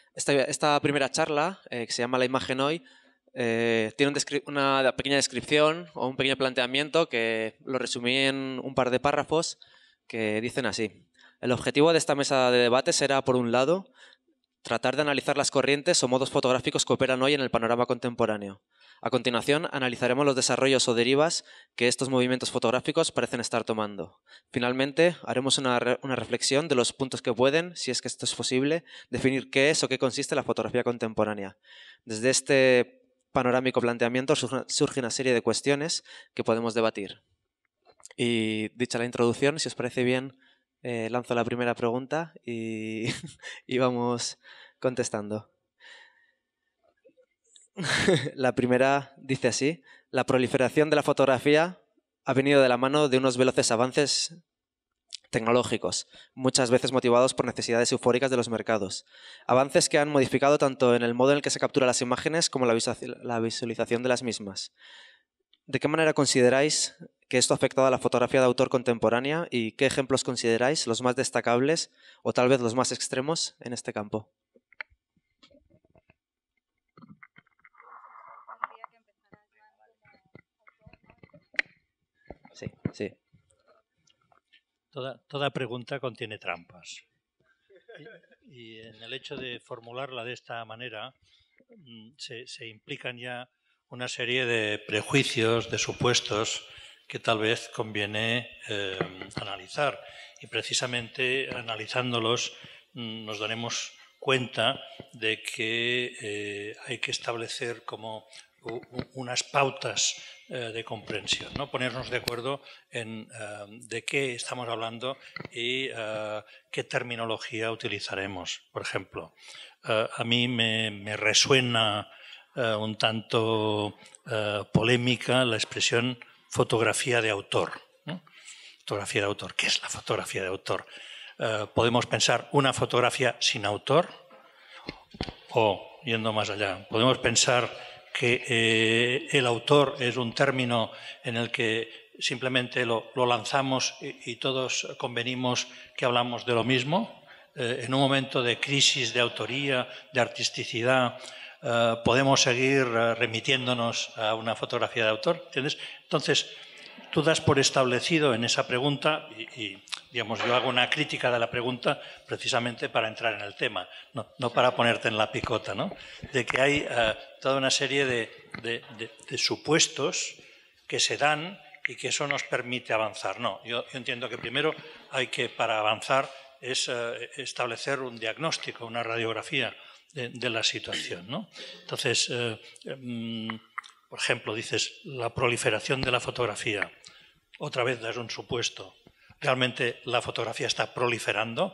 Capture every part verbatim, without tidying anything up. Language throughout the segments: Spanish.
Esta, esta primera charla, eh, que se llama La imagen hoy, eh, tiene un una pequeña descripción o un pequeño planteamiento que lo resumí en un par de párrafos que dicen así. El objetivo de esta mesa de debate será, por un lado, tratar de analizar las corrientes o modos fotográficos que operan hoy en el panorama contemporáneo. A continuación, analizaremos los desarrollos o derivas que estos movimientos fotográficos parecen estar tomando. Finalmente, haremos una, re una reflexión de los puntos que pueden, si es que esto es posible, definir qué es o qué consiste la fotografía contemporánea. Desde este panorámico planteamiento surge una serie de cuestiones que podemos debatir. Y dicha la introducción, si os parece bien, eh, lanzo la primera pregunta y, y vamos contestando. La primera dice así: la proliferación de la fotografía ha venido de la mano de unos veloces avances tecnológicos, muchas veces motivados por necesidades eufóricas de los mercados. Avances que han modificado tanto en el modo en el que se capturan las imágenes como la visualización de las mismas. ¿De qué manera consideráis que esto ha afectado a la fotografía de autor contemporánea y qué ejemplos consideráis los más destacables o tal vez los más extremos en este campo? Sí, sí. Toda, toda pregunta contiene trampas. Y, y en el hecho de formularla de esta manera se, se implican ya una serie de prejuicios, de supuestos que tal vez conviene eh, analizar. Y precisamente analizándolos nos daremos cuenta de que eh, hay que establecer como unas pautas eh, de comprensión, ¿no? Ponernos de acuerdo en uh, de qué estamos hablando y uh, qué terminología utilizaremos. Por ejemplo, uh, a mí me, me resuena uh, un tanto uh, polémica la expresión fotografía de autor, ¿no? Fotografía de autor. ¿Qué es la fotografía de autor? Uh, podemos pensar una fotografía sin autor o, yendo más allá, podemos pensar que eh, el autor es un término en el que simplemente lo, lo lanzamos y, y todos convenimos que hablamos de lo mismo. Eh, en un momento de crisis de autoría, de artisticidad, eh, podemos seguir eh, remitiéndonos a una fotografía de autor, ¿entiendes? Entonces, tú das por establecido en esa pregunta y, y digamos, yo hago una crítica de la pregunta precisamente para entrar en el tema, no, no para ponerte en la picota, ¿no? De que hay uh, toda una serie de, de, de, de supuestos que se dan y que eso nos permite avanzar. No, yo, yo entiendo que primero hay que, para avanzar, es uh, establecer un diagnóstico, una radiografía de, de la situación, ¿no? Entonces, uh, um, por ejemplo, dices, la proliferación de la fotografía. Otra vez das un supuesto. ¿Realmente la fotografía está proliferando?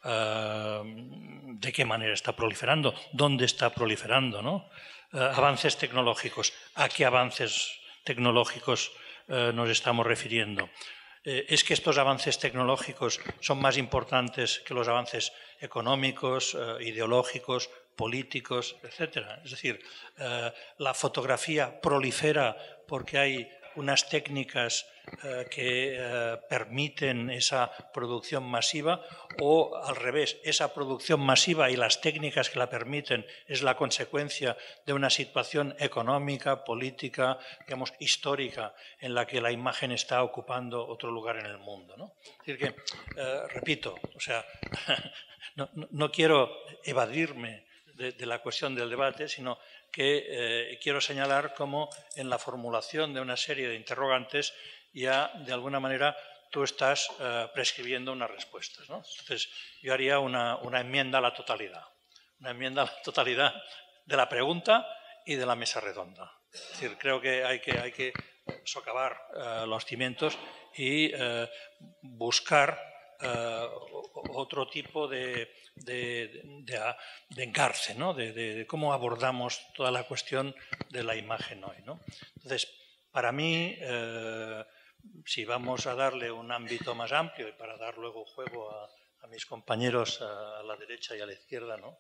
Uh, ¿De qué manera está proliferando? ¿Dónde está proliferando? ¿No? Uh, avances tecnológicos. ¿A qué avances tecnológicos uh, nos estamos refiriendo? Eh, ¿Es que estos avances tecnológicos son más importantes que los avances económicos, uh, ideológicos, políticos, etcétera? Es decir, uh, la fotografía prolifera porque hay unas técnicas eh, que eh, permiten esa producción masiva o al revés, esa producción masiva y las técnicas que la permiten es la consecuencia de una situación económica, política, digamos, histórica en la que la imagen está ocupando otro lugar en el mundo, ¿no? Es decir que, eh, repito, o sea, no, no, no quiero evadirme de, de la cuestión del debate, sino que eh, quiero señalar cómo en la formulación de una serie de interrogantes ya de alguna manera tú estás eh, prescribiendo unas respuestas, ¿no? Entonces yo haría una, una enmienda a la totalidad, una enmienda a la totalidad de la pregunta y de la mesa redonda. Es decir, creo que hay que, hay que socavar eh, los cimientos y eh, buscar Uh, otro tipo de, de, de, de engarce, ¿no? de, de, de cómo abordamos toda la cuestión de la imagen hoy, ¿no? Entonces, para mí, eh, si vamos a darle un ámbito más amplio y para dar luego juego a, a mis compañeros a, a la derecha y a la izquierda, ¿no?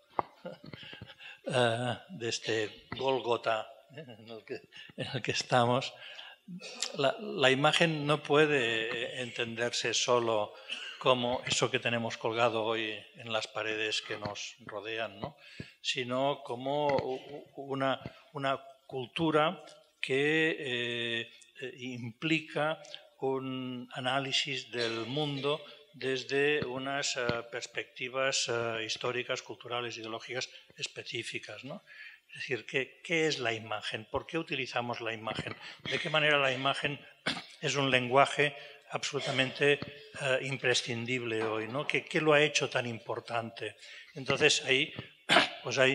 uh, de este Gólgota en el que, en el que estamos, La, la imagen no puede entenderse solo como eso que tenemos colgado hoy en las paredes que nos rodean, ¿no? Sino como una, una cultura que eh, implica un análisis del mundo desde unas uh, perspectivas uh, históricas, culturales, ideológicas específicas, ¿no? Es decir, ¿qué, ¿qué es la imagen? ¿Por qué utilizamos la imagen? ¿De qué manera la imagen es un lenguaje absolutamente uh, imprescindible hoy, ¿no? ¿Qué, ¿Qué lo ha hecho tan importante? Entonces ahí pues hay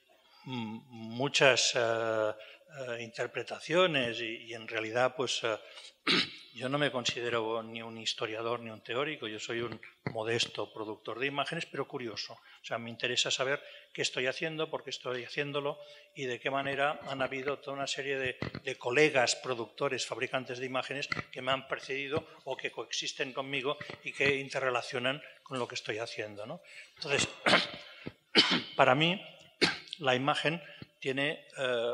muchas uh, uh, interpretaciones y, y en realidad pues uh, yo no me considero ni un historiador ni un teórico, yo soy un modesto productor de imágenes, pero curioso. O sea, me interesa saber qué estoy haciendo, por qué estoy haciéndolo y de qué manera han habido toda una serie de, de colegas productores, fabricantes de imágenes que me han precedido o que coexisten conmigo y que interrelacionan con lo que estoy haciendo, ¿no? Entonces, para mí, la imagen tiene eh,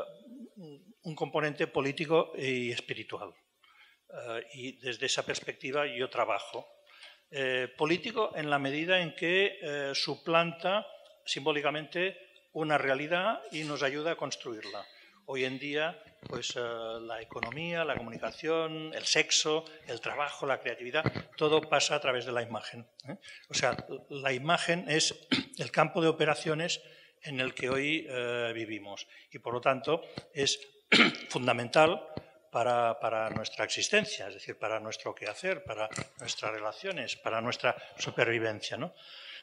un componente político y espiritual. Uh, y desde esa perspectiva yo trabajo. Eh, político en la medida en que eh, suplanta simbólicamente una realidad y nos ayuda a construirla. Hoy en día, pues uh, la economía, la comunicación, el sexo, el trabajo, la creatividad, todo pasa a través de la imagen, ¿eh? O sea, la imagen es el campo de operaciones en el que hoy uh, vivimos y por lo tanto es fundamental Para, para nuestra existencia, es decir, para nuestro quehacer, para nuestras relaciones, para nuestra supervivencia, ¿no?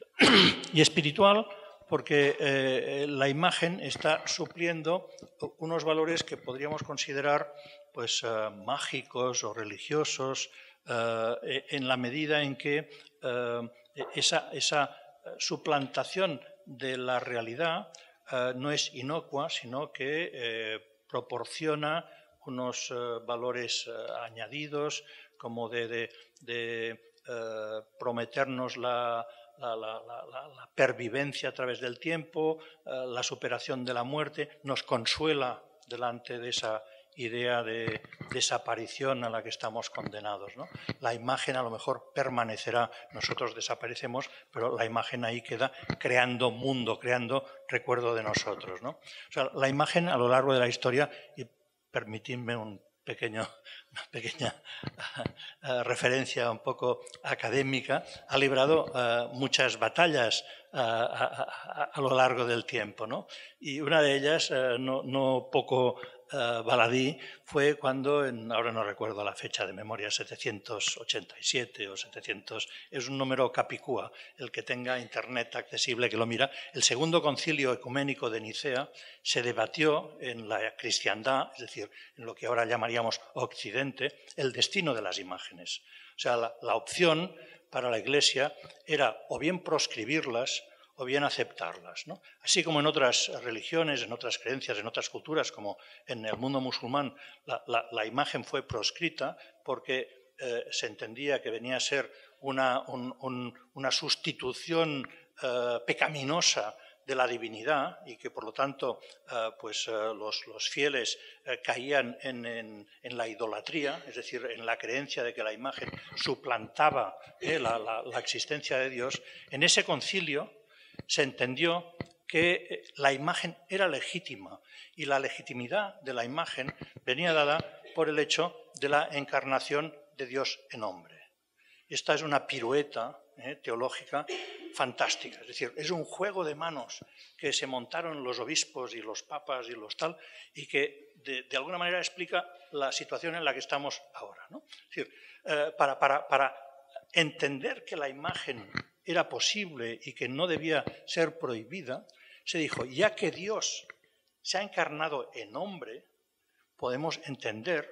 Y espiritual porque eh, la imagen está supliendo unos valores que podríamos considerar pues, uh, mágicos o religiosos uh, en la medida en que uh, esa, esa suplantación de la realidad uh, no es inocua, sino que eh, proporciona unos uh, valores uh, añadidos como de, de, de uh, prometernos la, la, la, la, la pervivencia a través del tiempo, uh, la superación de la muerte, nos consuela delante de esa idea de desaparición a la que estamos condenados, ¿no? La imagen a lo mejor permanecerá, nosotros desaparecemos, pero la imagen ahí queda creando mundo, creando recuerdo de nosotros, ¿no? O sea, la imagen a lo largo de la historia, y permitidme un pequeño, una pequeña uh, referencia un poco académica, ha librado uh, muchas batallas uh, a, a, a lo largo del tiempo, ¿no? Y una de ellas, uh, no, no poco uh, baladí, fue cuando, en, ahora no recuerdo la fecha de memoria, setecientos ochenta y siete o setecientos, es un número capicúa, el que tenga internet accesible que lo mira, el segundo concilio ecuménico de Nicea se debatió en la cristiandad, es decir, en lo que ahora llamaríamos Occidente, el destino de las imágenes. O sea, la, la opción para la Iglesia era o bien proscribirlas o bien aceptarlas, ¿no? Así como en otras religiones, en otras creencias, en otras culturas, como en el mundo musulmán, la, la, la imagen fue proscrita porque eh, se entendía que venía a ser una, un, un, una sustitución eh, pecaminosa de la divinidad y que por lo tanto uh, pues, uh, los, los fieles uh, caían en, en, en la idolatría, es decir, en la creencia de que la imagen suplantaba eh, la, la, la existencia de Dios. En ese concilio se entendió que la imagen era legítima y la legitimidad de la imagen venía dada por el hecho de la encarnación de Dios en hombre. Esta es una pirueta eh, teológica fantástica, es decir, es un juego de manos que se montaron los obispos y los papas y los tal, y que de, de alguna manera explica la situación en la que estamos ahora, ¿no? Es decir, eh, para, para, para entender que la imagen era posible y que no debía ser prohibida, se dijo, ya que Dios se ha encarnado en hombre, podemos entender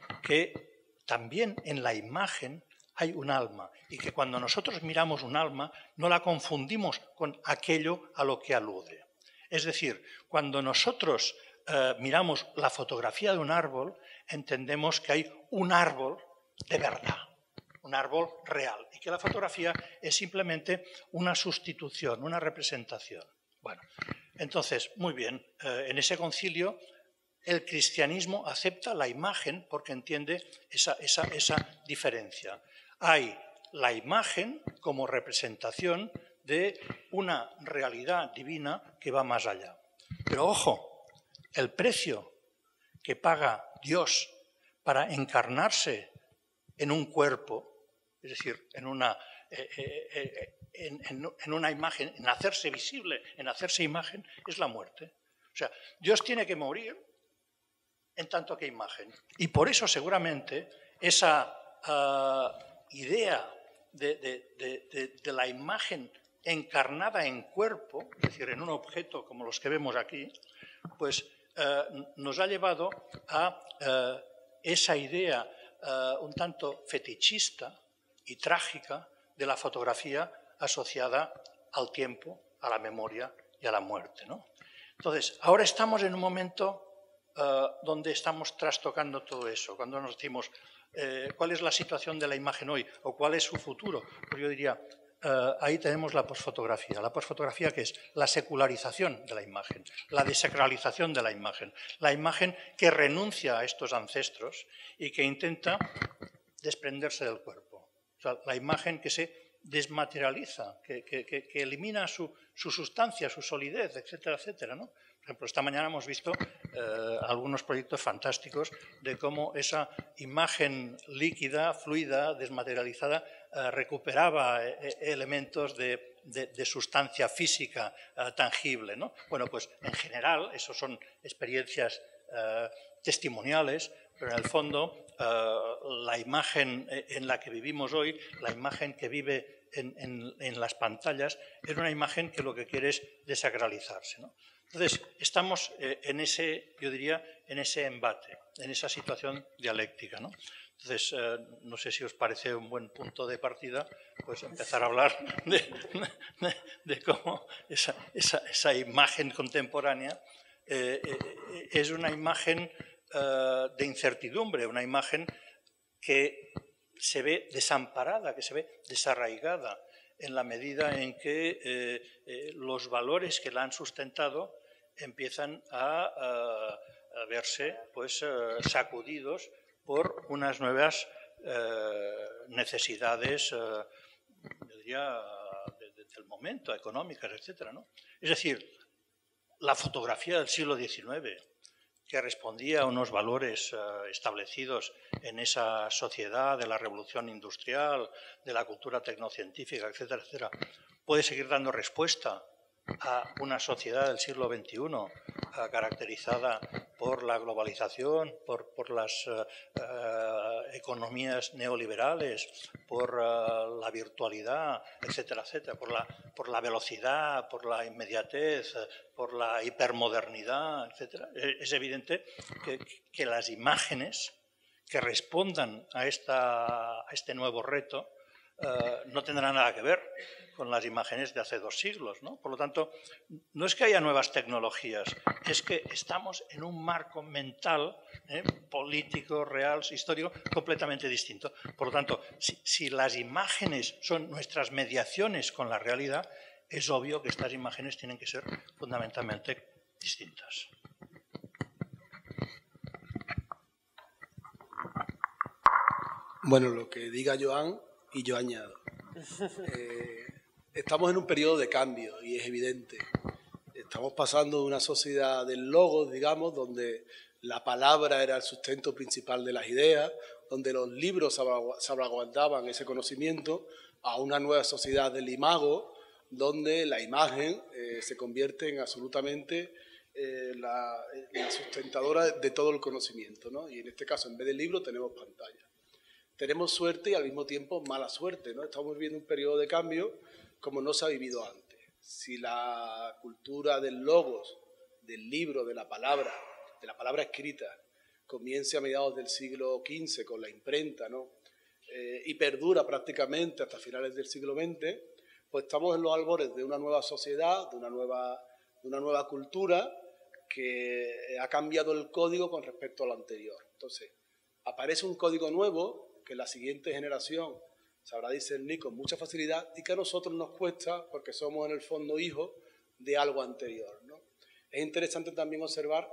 que también en la imagen hay un alma y que cuando nosotros miramos un alma no la confundimos con aquello a lo que alude. Es decir, cuando nosotros eh, miramos la fotografía de un árbol, entendemos que hay un árbol de verdad, un árbol real, y que la fotografía es simplemente una sustitución, una representación. Bueno, entonces, muy bien, eh, en ese concilio el cristianismo acepta la imagen porque entiende esa, esa, esa diferencia. Hay la imagen como representación de una realidad divina que va más allá. Pero ojo, el precio que paga Dios para encarnarse en un cuerpo, es decir, en una, eh, eh, en, en, en una imagen, en hacerse visible, en hacerse imagen, es la muerte. O sea, Dios tiene que morir en tanto que imagen. Y por eso seguramente esa uh, idea de, de, de, de, de la imagen encarnada en cuerpo, es decir, en un objeto como los que vemos aquí, pues uh, nos ha llevado a uh, esa idea uh, un tanto fetichista y trágica de la fotografía asociada al tiempo, a la memoria y a la muerte, ¿no? Entonces, ahora estamos en un momento uh, donde estamos trastocando todo eso. Cuando nos decimos eh, cuál es la situación de la imagen hoy o cuál es su futuro, pues yo diría, uh, ahí tenemos la posfotografía. La posfotografía, que es la secularización de la imagen, la desacralización de la imagen, la imagen que renuncia a estos ancestros y que intenta desprenderse del cuerpo. O sea, la imagen que se desmaterializa, que, que, que, que elimina su, su sustancia, su solidez, etcétera, etcétera, ¿no? Por ejemplo, esta mañana hemos visto eh, algunos proyectos fantásticos de cómo esa imagen líquida, fluida, desmaterializada, eh, recuperaba eh, elementos de, de, de sustancia física eh, tangible, ¿no? Bueno, pues en general, eso son experiencias eh, testimoniales, pero en el fondo Uh, la imagen en la que vivimos hoy, la imagen que vive en, en, en las pantallas, es una imagen que lo que quiere es desacralizarse, ¿no? Entonces, estamos eh, en ese, yo diría, en ese embate, en esa situación dialéctica, ¿no? Entonces, eh, no sé si os parece un buen punto de partida, pues empezar a hablar de, de, de cómo esa, esa, esa imagen contemporánea eh, eh, es una imagen de incertidumbre, una imagen que se ve desamparada, que se ve desarraigada en la medida en que eh, eh, los valores que la han sustentado empiezan a, a, a verse pues, uh, sacudidos por unas nuevas uh, necesidades, uh, yo diría, de, de, del momento, económicas, etcétera, ¿no? Es decir, la fotografía del siglo diecinueve, que respondía a unos valores uh, establecidos en esa sociedad de la revolución industrial, de la cultura tecnocientífica, etcétera, etcétera, puede seguir dando respuesta a una sociedad del siglo veintiuno uh, caracterizada por la globalización, por, por las uh, uh, economías neoliberales, por uh, la virtualidad, etcétera, etcétera, por la, por la velocidad, por la inmediatez, por la hipermodernidad, etcétera. Es evidente que, que las imágenes que respondan a, esta, a este nuevo reto uh, no tendrán nada que ver con las imágenes de hace dos siglos, ¿no? Por lo tanto, no es que haya nuevas tecnologías, es que estamos en un marco mental, ¿eh? político, real, histórico, completamente distinto. Por lo tanto, si, si las imágenes son nuestras mediaciones con la realidad, es obvio que estas imágenes tienen que ser fundamentalmente distintas. Bueno, lo que diga Joan y yo añado. Eh, estamos en un periodo de cambio y es evidente. Estamos pasando de una sociedad del logos, digamos, donde la palabra era el sustento principal de las ideas, donde los libros salvaguardaban ese conocimiento, a una nueva sociedad del imago, donde la imagen eh, se convierte en absolutamente eh, la, la sustentadora de todo el conocimiento, ¿no? Y en este caso, en vez de libro, tenemos pantalla. Tenemos suerte y al mismo tiempo mala suerte, ¿no? Estamos viviendo un periodo de cambio como no se ha vivido antes. Si la cultura del logos, del libro, de la palabra, de la palabra escrita, comienza a mediados del siglo quince con la imprenta, ¿no? Eh, y perdura prácticamente hasta finales del siglo veinte, pues estamos en los albores de una nueva sociedad, de una nueva, de una nueva cultura que ha cambiado el código con respecto a lo anterior. Entonces, aparece un código nuevo que la siguiente generación sabrá discernir con mucha facilidad y que a nosotros nos cuesta porque somos en el fondo hijos de algo anterior, ¿no? Es interesante también observar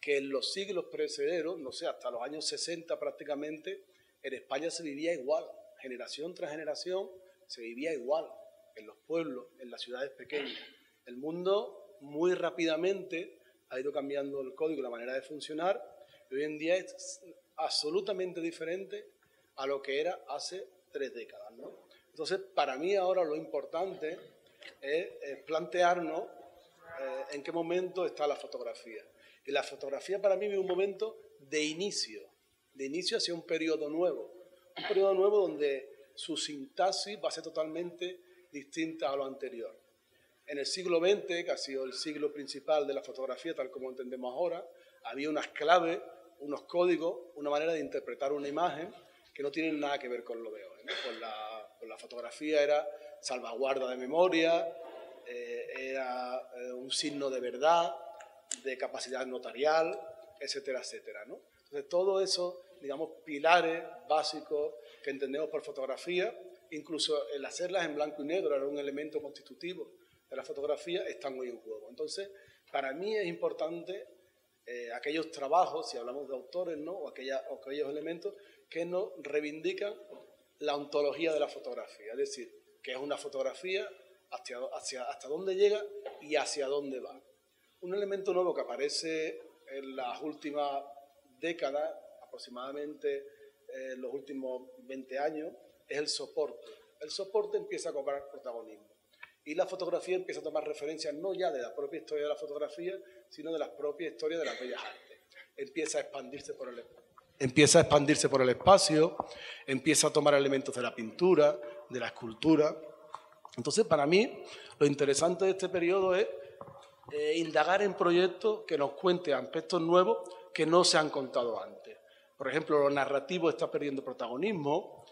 que en los siglos precederos, no sé, hasta los años sesenta prácticamente, en España se vivía igual, generación tras generación se vivía igual, en los pueblos, en las ciudades pequeñas. El mundo muy rápidamente ha ido cambiando el código y la manera de funcionar, y hoy en día es absolutamente diferente a lo que era hace tres décadas, ¿no? Entonces, para mí ahora lo importante es, es plantearnos eh, en qué momento está la fotografía. Y la fotografía para mí es un momento de inicio, de inicio hacia un periodo nuevo. Un periodo nuevo donde su sintaxis va a ser totalmente distinta a lo anterior. En el siglo veinte, que ha sido el siglo principal de la fotografía, tal como entendemos ahora, había unas claves, unos códigos, una manera de interpretar una imagen que no tienen nada que ver con lo de hoy, ¿no? Pues la, pues la fotografía era salvaguarda de memoria, eh, era eh, un signo de verdad, de capacidad notarial, etcétera, etcétera, ¿no? Entonces, todos esos, digamos, pilares básicos que entendemos por fotografía, incluso el hacerlas en blanco y negro era un elemento constitutivo de la fotografía, están hoy en juego. Entonces, para mí es importante eh, aquellos trabajos, si hablamos de autores, ¿no? o, aquella, o aquellos elementos que nos reivindican la ontología de la fotografía, es decir, que es una fotografía hacia, hacia, hasta dónde llega y hacia dónde va. Un elemento nuevo que aparece en las últimas décadas, aproximadamente en los últimos veinte años, es el soporte. El soporte empieza a cobrar protagonismo y la fotografía empieza a tomar referencias no ya de la propia historia de la fotografía, sino de la propia historia de las bellas artes. Empieza a expandirse por el, empieza a expandirse por el espacio, empieza a tomar elementos de la pintura, de la escultura. Entonces, para mí, lo interesante de este periodo es eh, indagar en proyectos que nos cuenten aspectos nuevos que no se han contado antes. Por ejemplo, lo narrativo está perdiendo protagonismo,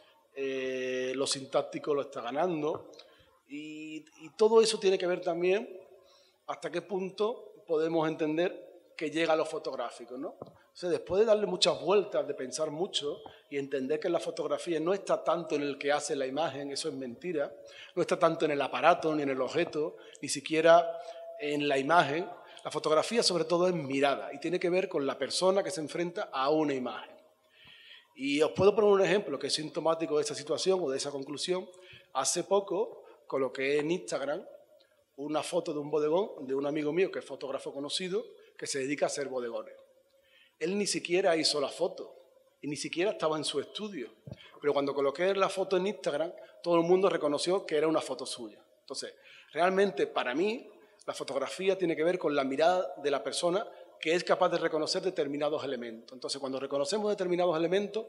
eh, lo sintáctico lo está ganando, y, y todo eso tiene que ver también hasta qué punto podemos entender que llega a lo fotográfico, ¿no? O sea, después de darle muchas vueltas, de pensar mucho y entender que la fotografía no está tanto en el que hace la imagen, eso es mentira, no está tanto en el aparato ni en el objeto, ni siquiera en la imagen. La fotografía sobre todo es mirada y tiene que ver con la persona que se enfrenta a una imagen. Y os puedo poner un ejemplo que es sintomático de esta situación o de esa conclusión. Hace poco coloqué en Instagram una foto de un bodegón de un amigo mío que es fotógrafo conocido que se dedica a hacer bodegones. Él ni siquiera hizo la foto y ni siquiera estaba en su estudio. Pero cuando coloqué la foto en Instagram, todo el mundo reconoció que era una foto suya. Entonces, realmente para mí, la fotografía tiene que ver con la mirada de la persona que es capaz de reconocer determinados elementos. Entonces, cuando reconocemos determinados elementos,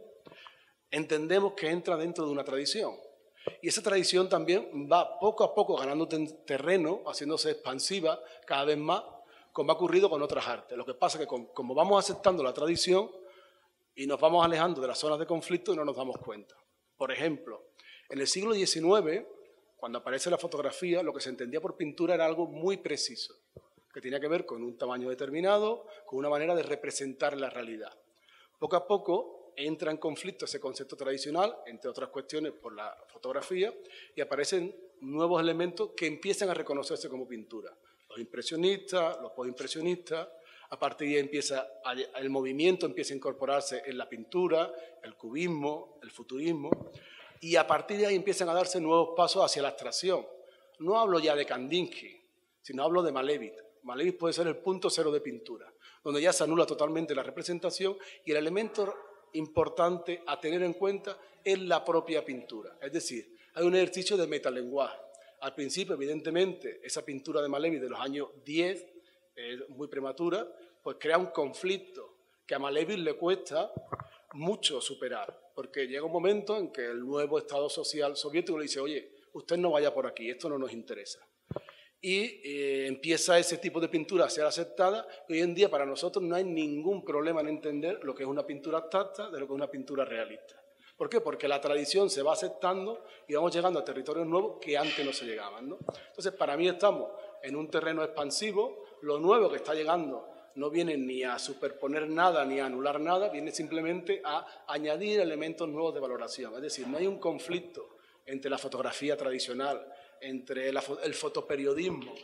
entendemos que entra dentro de una tradición. Y esa tradición también va poco a poco ganando terreno, haciéndose expansiva cada vez más, como ha ocurrido con otras artes. Lo que pasa es que como vamos aceptando la tradición y nos vamos alejando de las zonas de conflicto, no nos damos cuenta. Por ejemplo, en el siglo diecinueve, cuando aparece la fotografía, lo que se entendía por pintura era algo muy preciso, que tenía que ver con un tamaño determinado, con una manera de representar la realidad. Poco a poco entra en conflicto ese concepto tradicional, entre otras cuestiones por la fotografía, y aparecen nuevos elementos que empiezan a reconocerse como pintura. Los impresionistas, los postimpresionistas, a partir de ahí empieza a, el movimiento empieza a incorporarse en la pintura, el cubismo, el futurismo, y a partir de ahí empiezan a darse nuevos pasos hacia la abstracción. No hablo ya de Kandinsky, sino hablo de Malevich. Malevich puede ser el punto cero de pintura, donde ya se anula totalmente la representación y el elemento importante a tener en cuenta es la propia pintura. Es decir, hay un ejercicio de metalenguaje. Al principio, evidentemente, esa pintura de Malevich de los años diez, eh, muy prematura, pues crea un conflicto que a Malevich le cuesta mucho superar, porque llega un momento en que el nuevo Estado social soviético le dice, oye, usted no vaya por aquí, esto no nos interesa. Y eh, empieza ese tipo de pintura a ser aceptada, y hoy en día para nosotros no hay ningún problema en entender lo que es una pintura abstracta de lo que es una pintura realista. ¿Por qué? Porque la tradición se va aceptando y vamos llegando a territorios nuevos que antes no se llegaban, ¿no? Entonces, para mí estamos en un terreno expansivo, lo nuevo que está llegando no viene ni a superponer nada ni a anular nada, viene simplemente a añadir elementos nuevos de valoración. Es decir, no hay un conflicto entre la fotografía tradicional, entre la, el fotoperiodismo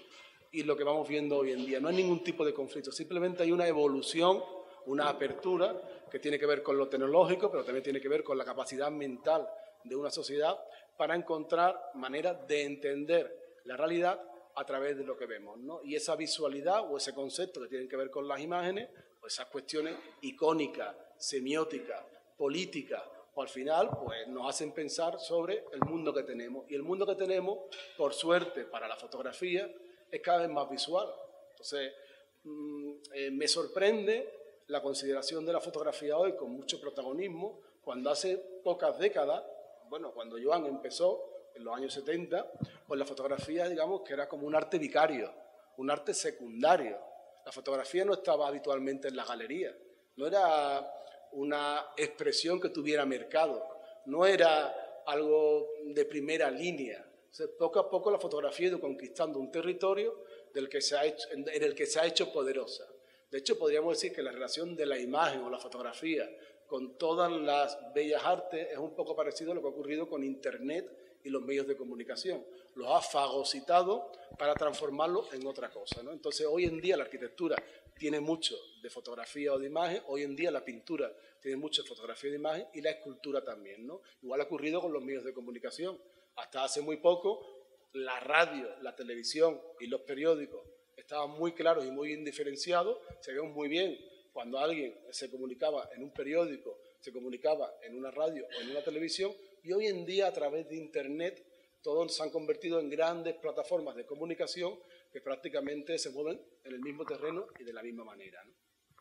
y lo que vamos viendo hoy en día. No hay ningún tipo de conflicto, simplemente hay una evolución, una apertura que tiene que ver con lo tecnológico, pero también tiene que ver con la capacidad mental de una sociedad para encontrar maneras de entender la realidad a través de lo que vemos, ¿no? Y esa visualidad o ese concepto que tiene que ver con las imágenes, o esas cuestiones icónicas, semióticas, políticas, o al final pues, nos hacen pensar sobre el mundo que tenemos. Y el mundo que tenemos, por suerte para la fotografía, es cada vez más visual. Entonces, mmm, eh, me sorprende la consideración de la fotografía hoy con mucho protagonismo, cuando hace pocas décadas, bueno, cuando Joan empezó, en los años setenta, pues la fotografía, digamos, que era como un arte vicario, un arte secundario. La fotografía no estaba habitualmente en las galerías, no era una expresión que tuviera mercado, no era algo de primera línea. O sea, poco a poco la fotografía ha ido conquistando un territorio del que se ha hecho, en el que se ha hecho poderosa. De hecho, podríamos decir que la relación de la imagen o la fotografía con todas las bellas artes es un poco parecido a lo que ha ocurrido con Internet y los medios de comunicación. Los ha fagocitado para transformarlos en otra cosa, ¿no? Entonces, hoy en día la arquitectura tiene mucho de fotografía o de imagen, hoy en día la pintura tiene mucho de fotografía y de imagen y la escultura también, ¿no? Igual ha ocurrido con los medios de comunicación. Hasta hace muy poco, la radio, la televisión y los periódicos estaban muy claros y muy bien diferenciados, se veían muy bien cuando alguien se comunicaba en un periódico, se comunicaba en una radio o en una televisión, y hoy en día a través de Internet todos se han convertido en grandes plataformas de comunicación que prácticamente se mueven en el mismo terreno y de la misma manera, ¿no?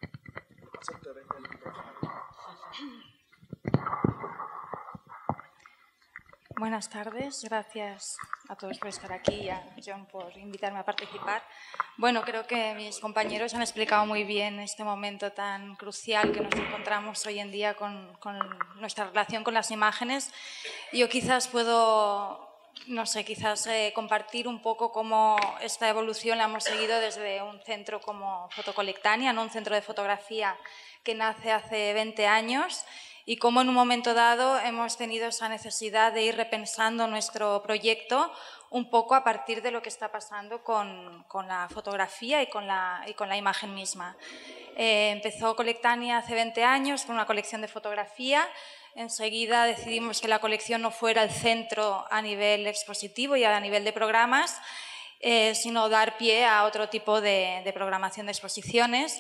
Buenas tardes, gracias a todos por estar aquí y a John por invitarme a participar. Bueno, creo que mis compañeros han explicado muy bien este momento tan crucial que nos encontramos hoy en día con, con nuestra relación con las imágenes. Yo quizás puedo, no sé, quizás eh, compartir un poco cómo esta evolución la hemos seguido desde un centro como Fotocolectania, ¿no? Un centro de fotografía que nace hace veinte años. Y cómo en un momento dado hemos tenido esa necesidad de ir repensando nuestro proyecto un poco a partir de lo que está pasando con, con la fotografía y con la, y con la imagen misma. Eh, empezó Colectania hace veinte años con una colección de fotografía. Enseguida decidimos que la colección no fuera el centro a nivel expositivo y a nivel de programas, eh, sino dar pie a otro tipo de, de programación de exposiciones.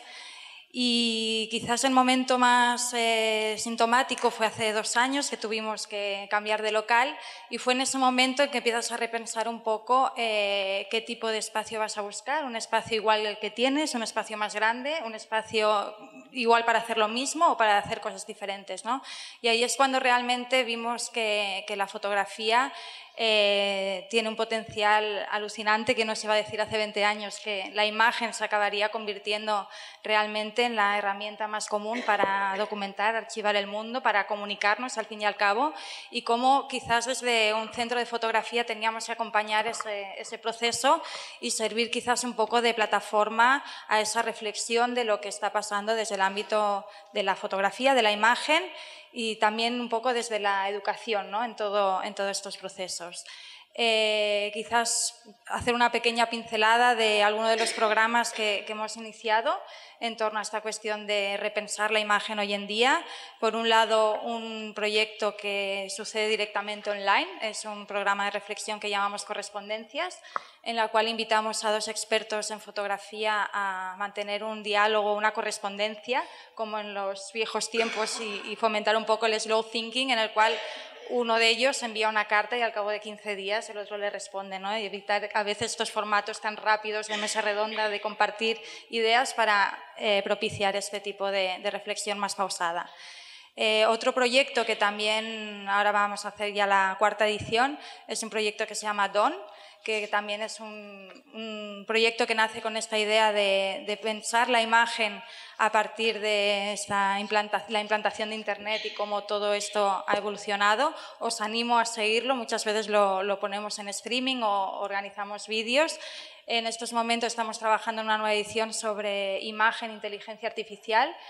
Y quizás el momento más eh, sintomático fue hace dos años que tuvimos que cambiar de local, y fue en ese momento en que empiezas a repensar un poco eh, qué tipo de espacio vas a buscar, un espacio igual al que tienes, un espacio más grande, un espacio igual para hacer lo mismo o para hacer cosas diferentes, ¿no? Y ahí es cuando realmente vimos que, que la fotografía Eh, tiene un potencial alucinante, que no se iba a decir hace veinte años que la imagen se acabaría convirtiendo realmente en la herramienta más común para documentar, archivar el mundo, para comunicarnos al fin y al cabo, y cómo quizás desde un centro de fotografía teníamos que acompañar ese, ese proceso y servir quizás un poco de plataforma a esa reflexión de lo que está pasando desde el ámbito de la fotografía, de la imagen, y también un poco desde la educación, ¿no? en, todo, en todos estos procesos. Eh, quizás hacer una pequeña pincelada de algunos de los programas que, que hemos iniciado en torno a esta cuestión de repensar la imagen hoy en día. Por un lado, un proyecto que sucede directamente online, es un programa de reflexión que llamamos Correspondencias, en la cual invitamos a dos expertos en fotografía a mantener un diálogo, una correspondencia, como en los viejos tiempos, y, y fomentar un poco el slow thinking, en el cual uno de ellos envía una carta y al cabo de quince días el otro le responde, ¿no? Y evitar a veces estos formatos tan rápidos de mesa redonda, de compartir ideas, para eh, propiciar este tipo de, de reflexión más pausada. Eh, otro proyecto que también ahora vamos a hacer ya la cuarta edición es un proyecto que se llama D O N, que también es un, un proyecto que nace con esta idea de, de pensar la imagen a partir de esta implanta, la implantación de Internet y cómo todo esto ha evolucionado. Os animo a seguirlo, muchas veces lo, lo ponemos en streaming o organizamos vídeos. En estos momentos estamos trabajando en una nueva edición sobre imagen e inteligencia artificial.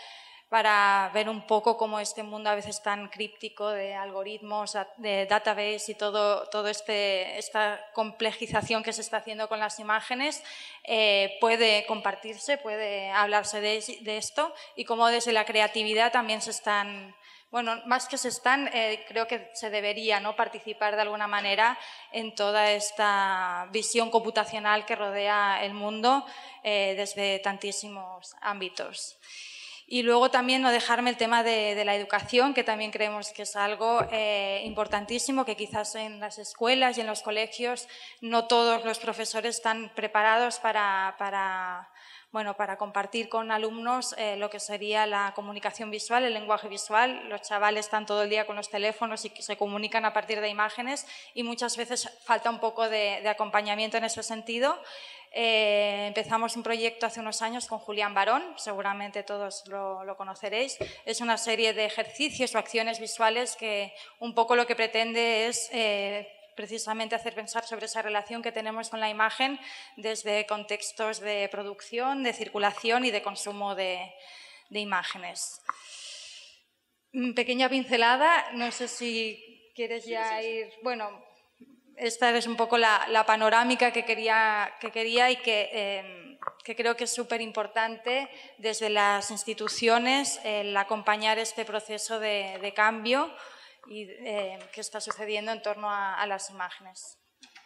para ver un poco cómo este mundo a veces tan críptico de algoritmos, de database y todo, todo este, esta complejización que se está haciendo con las imágenes eh, puede compartirse, puede hablarse de, de esto y cómo desde la creatividad también se están... Bueno, más que se están, eh, creo que se debería, ¿no?, participar de alguna manera en toda esta visión computacional que rodea el mundo eh, desde tantísimos ámbitos. Y luego también no dejarme el tema de, de la educación, que también creemos que es algo eh, importantísimo, que quizás en las escuelas y en los colegios no todos los profesores están preparados para... para Bueno, para compartir con alumnos eh, lo que sería la comunicación visual, el lenguaje visual. Los chavales están todo el día con los teléfonos y se comunican a partir de imágenes y muchas veces falta un poco de, de acompañamiento en ese sentido. Eh, empezamos un proyecto hace unos años con Julián Barón, seguramente todos lo, lo conoceréis. Es una serie de ejercicios o acciones visuales que un poco lo que pretende es... Eh, precisamente hacer pensar sobre esa relación que tenemos con la imagen desde contextos de producción, de circulación y de consumo de, de imágenes. Pequeña pincelada, no sé si quieres ya ir... Bueno, esta es un poco la, la panorámica que quería, que quería y que, eh, que creo que es súper importante desde las instituciones el acompañar este proceso de, de cambio y eh, que está sucediendo en torno a, a las imágenes.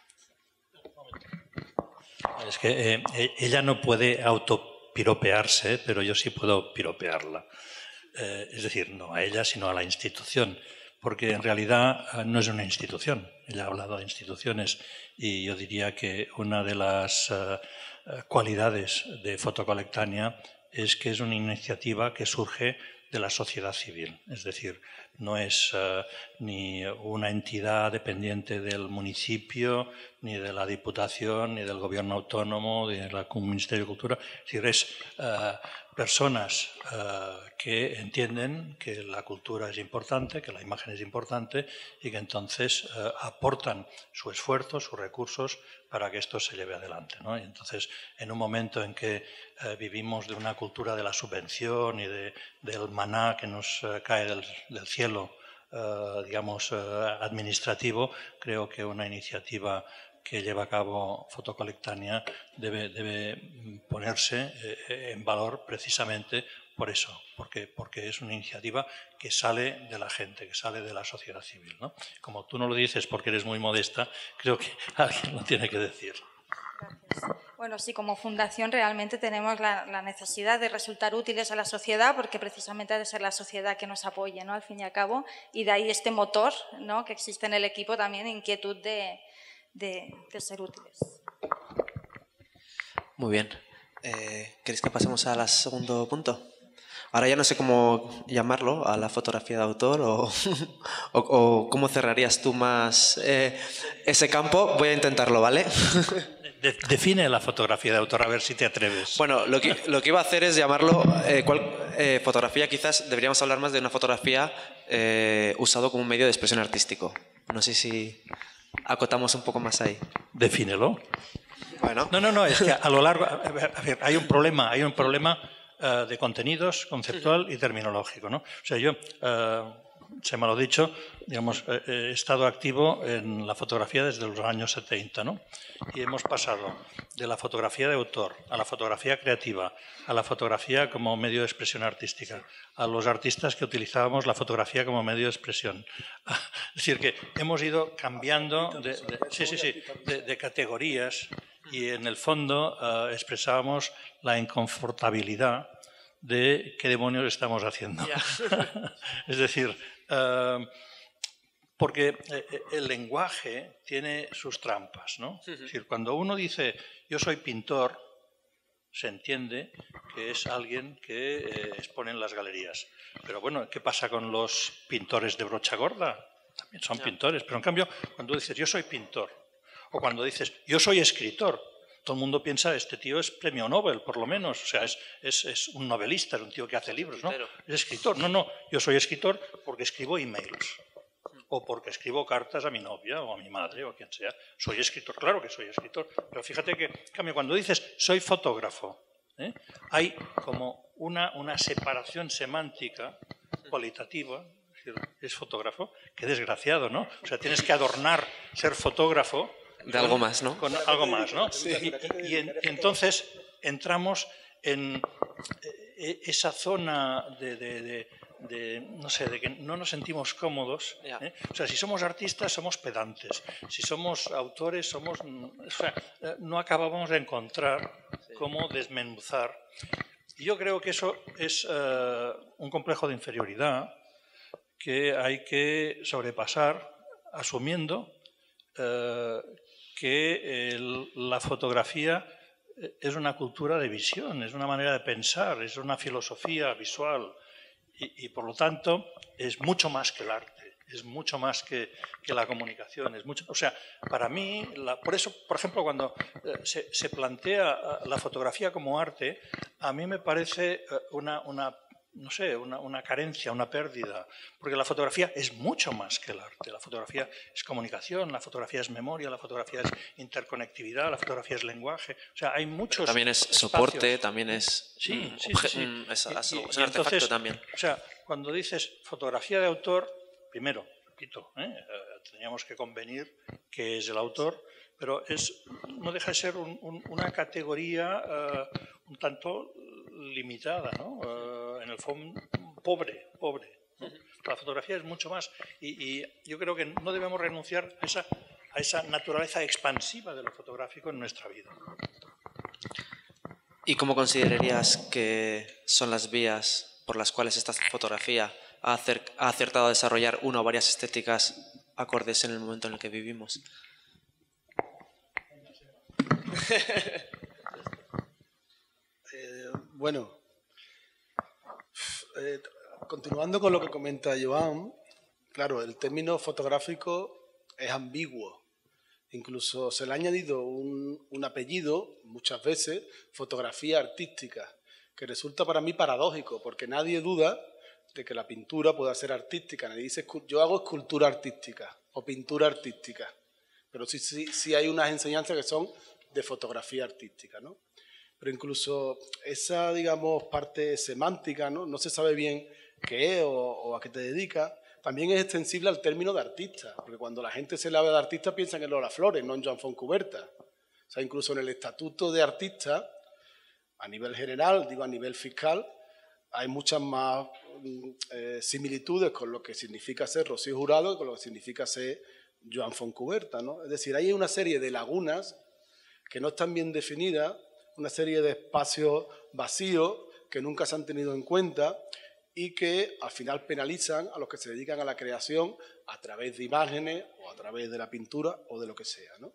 Es que eh, ella no puede autopiropearse, pero yo sí puedo piropearla. Eh, es decir, no a ella, sino a la institución, porque en realidad eh, no es una institución. Ella ha hablado de instituciones y yo diría que una de las eh, cualidades de Fotocolectania es que es una iniciativa que surge de la sociedad civil, es decir, no es uh, ni una entidad dependiente del municipio, ni de la Diputación, ni del Gobierno autónomo, ni del Ministerio de Cultura, es decir, es uh, personas uh, que entienden que la cultura es importante, que la imagen es importante y que entonces uh, aportan su esfuerzo, sus recursos para que esto se lleve adelante, ¿no? Y entonces, en un momento en que uh, vivimos de una cultura de la subvención y de, del maná que nos uh, cae del, del cielo, uh, digamos, uh, administrativo, creo que una iniciativa que lleva a cabo Fotocolectania debe, debe ponerse eh, en valor precisamente por eso, porque, porque es una iniciativa que sale de la gente, que sale de la sociedad civil, ¿no? Como tú no lo dices porque eres muy modesta, creo que alguien lo tiene que decir. Gracias. Bueno, sí, como fundación realmente tenemos la, la necesidad de resultar útiles a la sociedad porque precisamente ha de ser la sociedad que nos apoye, ¿no?, al fin y al cabo, y de ahí este motor, ¿no?, que existe en el equipo también, inquietud de... De, de ser útiles. Muy bien. Eh, ¿Queréis que pasemos al segundo punto? Ahora ya no sé cómo llamarlo, a la fotografía de autor o, o, o cómo cerrarías tú más eh, ese campo. Voy a intentarlo, ¿vale? De, define la fotografía de autor, a ver si te atreves. Bueno, lo que, lo que iba a hacer es llamarlo eh, cual, eh, fotografía, quizás deberíamos hablar más de una fotografía eh, usado como un medio de expresión artístico. No sé si... acotamos un poco más ahí. Defínelo. Bueno. No, no, no, es que a lo largo... A ver, a ver hay un problema, hay un problema uh, de contenidos, conceptual y terminológico, ¿no? O sea, yo, uh, se me lo he dicho, digamos, eh, he estado activo en la fotografía desde los años setenta, ¿no? Y hemos pasado de la fotografía de autor a la fotografía creativa, a la fotografía como medio de expresión artística, a los artistas que utilizábamos la fotografía como medio de expresión. Es decir, que hemos ido cambiando de, de, sí, sí, sí, de, de categorías y en el fondo uh, expresábamos la inconfortabilidad de qué demonios estamos haciendo. Yeah. Es decir, uh, porque el lenguaje tiene sus trampas, ¿no? Es decir, cuando uno dice yo soy pintor, se entiende que es alguien que eh, expone en las galerías. Pero bueno, ¿qué pasa con los pintores de brocha gorda? También son pintores, pero en cambio cuando dices yo soy pintor o cuando dices yo soy escritor, todo el mundo piensa este tío es premio Nobel, por lo menos, o sea, es, es, es un novelista, es un tío que hace libros, ¿no? Es escritor. No, no, yo soy escritor porque escribo emails o porque escribo cartas a mi novia o a mi madre o a quien sea. Soy escritor, claro que soy escritor, pero fíjate que, en cambio, cuando dices soy fotógrafo, ¿eh? Hay como una, una separación semántica cualitativa. Es fotógrafo, qué desgraciado, ¿no? O sea, tienes que adornar ser fotógrafo de algo más, ¿no? Con algo más, ¿no? Sí. Y, y, en, y entonces entramos en esa zona de, de, de, de, no sé, de que no nos sentimos cómodos. ¿eh? O sea, si somos artistas somos pedantes, si somos autores somos, o sea, no acabamos de encontrar cómo desmenuzar. Y yo creo que eso es uh, un complejo de inferioridad que hay que sobrepasar asumiendo eh, que el, la fotografía es una cultura de visión, es una manera de pensar, es una filosofía visual y, y por lo tanto es mucho más que el arte, es mucho más que, que la comunicación. Es mucho, o sea, para mí, la, por eso, por ejemplo, cuando eh, se, se plantea la fotografía como arte, a mí me parece eh, una... una no sé, una, una carencia, una pérdida, porque la fotografía es mucho más que el arte. La fotografía es comunicación, la fotografía es memoria, la fotografía es interconectividad, la fotografía es lenguaje. O sea, hay muchos También es soporte, espacios. También es... Sí, sí, sí, sí. Mm, es, es, y, es un y artefacto entonces, también. O sea, cuando dices fotografía de autor, primero, repito, ¿eh? teníamos que convenir que es el autor, pero es, no deja de ser un, un, una categoría uh, un tanto limitada, ¿no? Uh, en el fondo, pobre, pobre. ¿no? La fotografía es mucho más y, y yo creo que no debemos renunciar a esa, a esa naturaleza expansiva de lo fotográfico en nuestra vida. ¿Y cómo considerarías que son las vías por las cuales esta fotografía ha, acer ha acertado a desarrollar una o varias estéticas acordes en el momento en el que vivimos? eh, bueno, eh, continuando con lo que comenta Joan, claro, el término fotográfico es ambiguo. Incluso se le ha añadido un, un apellido, muchas veces, fotografía artística, que resulta para mí paradójico, porque nadie duda de que la pintura pueda ser artística. Nadie dice, yo hago escultura artística o pintura artística, pero sí, sí, sí hay unas enseñanzas que son de fotografía artística, ¿no? Pero incluso esa, digamos, parte semántica, ¿no? No se sabe bien qué es o, o a qué te dedicas. También es extensible al término de artista, porque cuando la gente se le habla de artista piensan en Lola Flores, no en Joan Fontcuberta. O sea, incluso en el estatuto de artista, a nivel general, digo a nivel fiscal, hay muchas más eh, similitudes con lo que significa ser Rocío Jurado y con lo que significa ser Joan Fontcuberta, ¿no? Es decir, hay una serie de lagunas que no están bien definidas, una serie de espacios vacíos que nunca se han tenido en cuenta y que al final penalizan a los que se dedican a la creación a través de imágenes o a través de la pintura o de lo que sea, ¿no?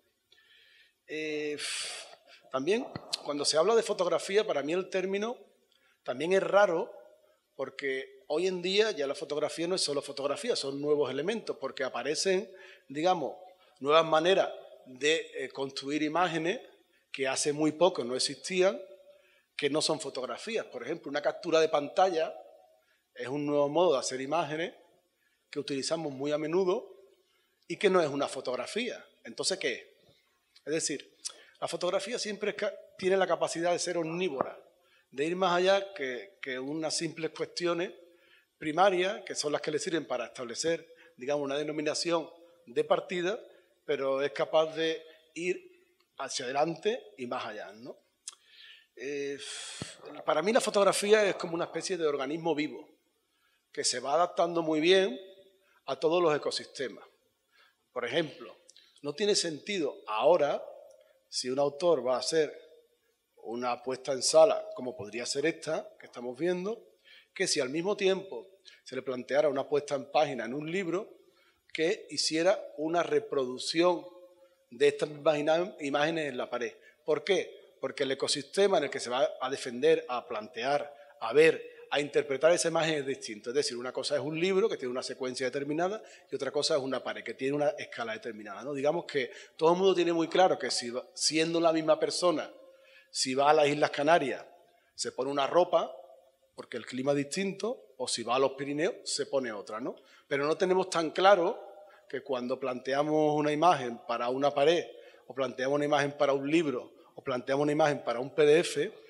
Eh, también, cuando se habla de fotografía, para mí el término también es raro porque hoy en día ya la fotografía no es solo fotografía, son nuevos elementos porque aparecen, digamos, nuevas maneras de eh, construir imágenes que hace muy poco no existían, que no son fotografías. Por ejemplo, una captura de pantalla es un nuevo modo de hacer imágenes que utilizamos muy a menudo y que no es una fotografía. Entonces, ¿qué es? Es decir, la fotografía siempre tiene la capacidad de ser omnívora, de ir más allá que, que unas simples cuestiones primarias, que son las que le sirven para establecer, digamos, una denominación de partida, pero es capaz de ir hacia adelante y más allá, ¿no? Eh, para mí la fotografía es como una especie de organismo vivo, que se va adaptando muy bien a todos los ecosistemas. Por ejemplo, no tiene sentido ahora, si un autor va a hacer una puesta en sala, como podría ser esta, que estamos viendo, que si al mismo tiempo se le planteara una puesta en página en un libro, que hiciera una reproducción de estas imágenes en la pared. ¿Por qué? Porque el ecosistema en el que se va a defender, a plantear, a ver, a interpretar esa imagen es distinto. Es decir, una cosa es un libro que tiene una secuencia determinada y otra cosa es una pared que tiene una escala determinada, ¿no? Digamos que todo el mundo tiene muy claro que si va, siendo la misma persona, si va a las Islas Canarias, se pone una ropa porque el clima es distinto, o si va a los Pirineos, se pone otra, ¿no? Pero no tenemos tan claro que cuando planteamos una imagen para una pared, o planteamos una imagen para un libro, o planteamos una imagen para un P D F,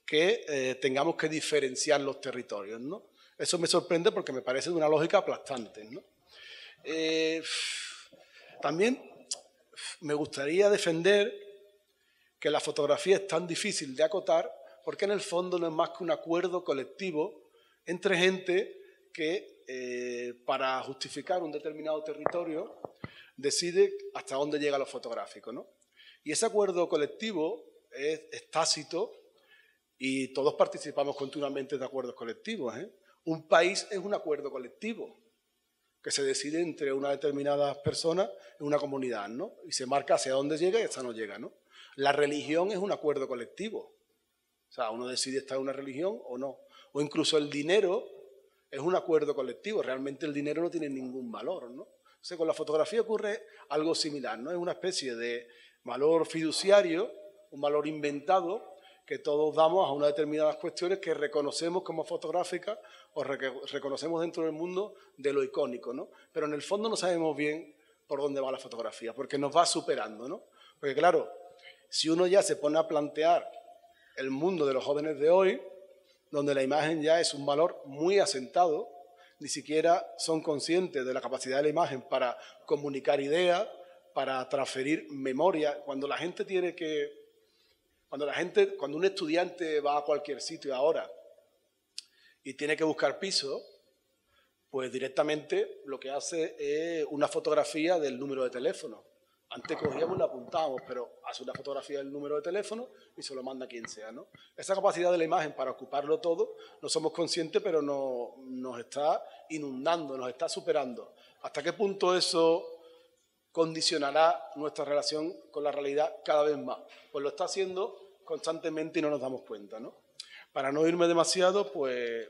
que eh, tengamos que diferenciar los territorios, ¿no? Eso me sorprende porque me parece de una lógica aplastante, ¿no? Eh, también me gustaría defender que la fotografía es tan difícil de acotar porque en el fondo no es más que un acuerdo colectivo entre gente que eh, para justificar un determinado territorio decide hasta dónde llega lo fotográfico, ¿no? Y ese acuerdo colectivo es, es tácito y todos participamos continuamente de acuerdos colectivos, ¿eh? Un país es un acuerdo colectivo que se decide entre unas determinadas personas en una comunidad, ¿no? Y se marca hacia dónde llega y hasta no llega, ¿no? La religión es un acuerdo colectivo. O sea, uno decide estar en una religión o no. O incluso el dinero es un acuerdo colectivo. Realmente el dinero no tiene ningún valor, ¿no? O sea, con la fotografía ocurre algo similar, ¿no? Es una especie de valor fiduciario, un valor inventado que todos damos a unas determinadas cuestiones que reconocemos como fotográficas o re reconocemos dentro del mundo de lo icónico, ¿no? Pero en el fondo no sabemos bien por dónde va la fotografía, porque nos va superando, ¿no? Porque claro, si uno ya se pone a plantear el mundo de los jóvenes de hoy, donde la imagen ya es un valor muy asentado, ni siquiera son conscientes de la capacidad de la imagen para comunicar ideas, para transferir memoria. Cuando la gente tiene que... Cuando la gente, cuando un estudiante va a cualquier sitio ahora y tiene que buscar piso, pues directamente lo que hace es una fotografía del número de teléfono. Antes cogíamos y la apuntábamos, pero hace una fotografía del número de teléfono y se lo manda a quien sea, ¿no? Esa capacidad de la imagen para ocuparlo todo, no somos conscientes, pero no, nos está inundando, nos está superando. ¿Hasta qué punto eso condicionará nuestra relación con la realidad cada vez más? Pues lo está haciendo constantemente y no nos damos cuenta, ¿no? Para no irme demasiado, pues,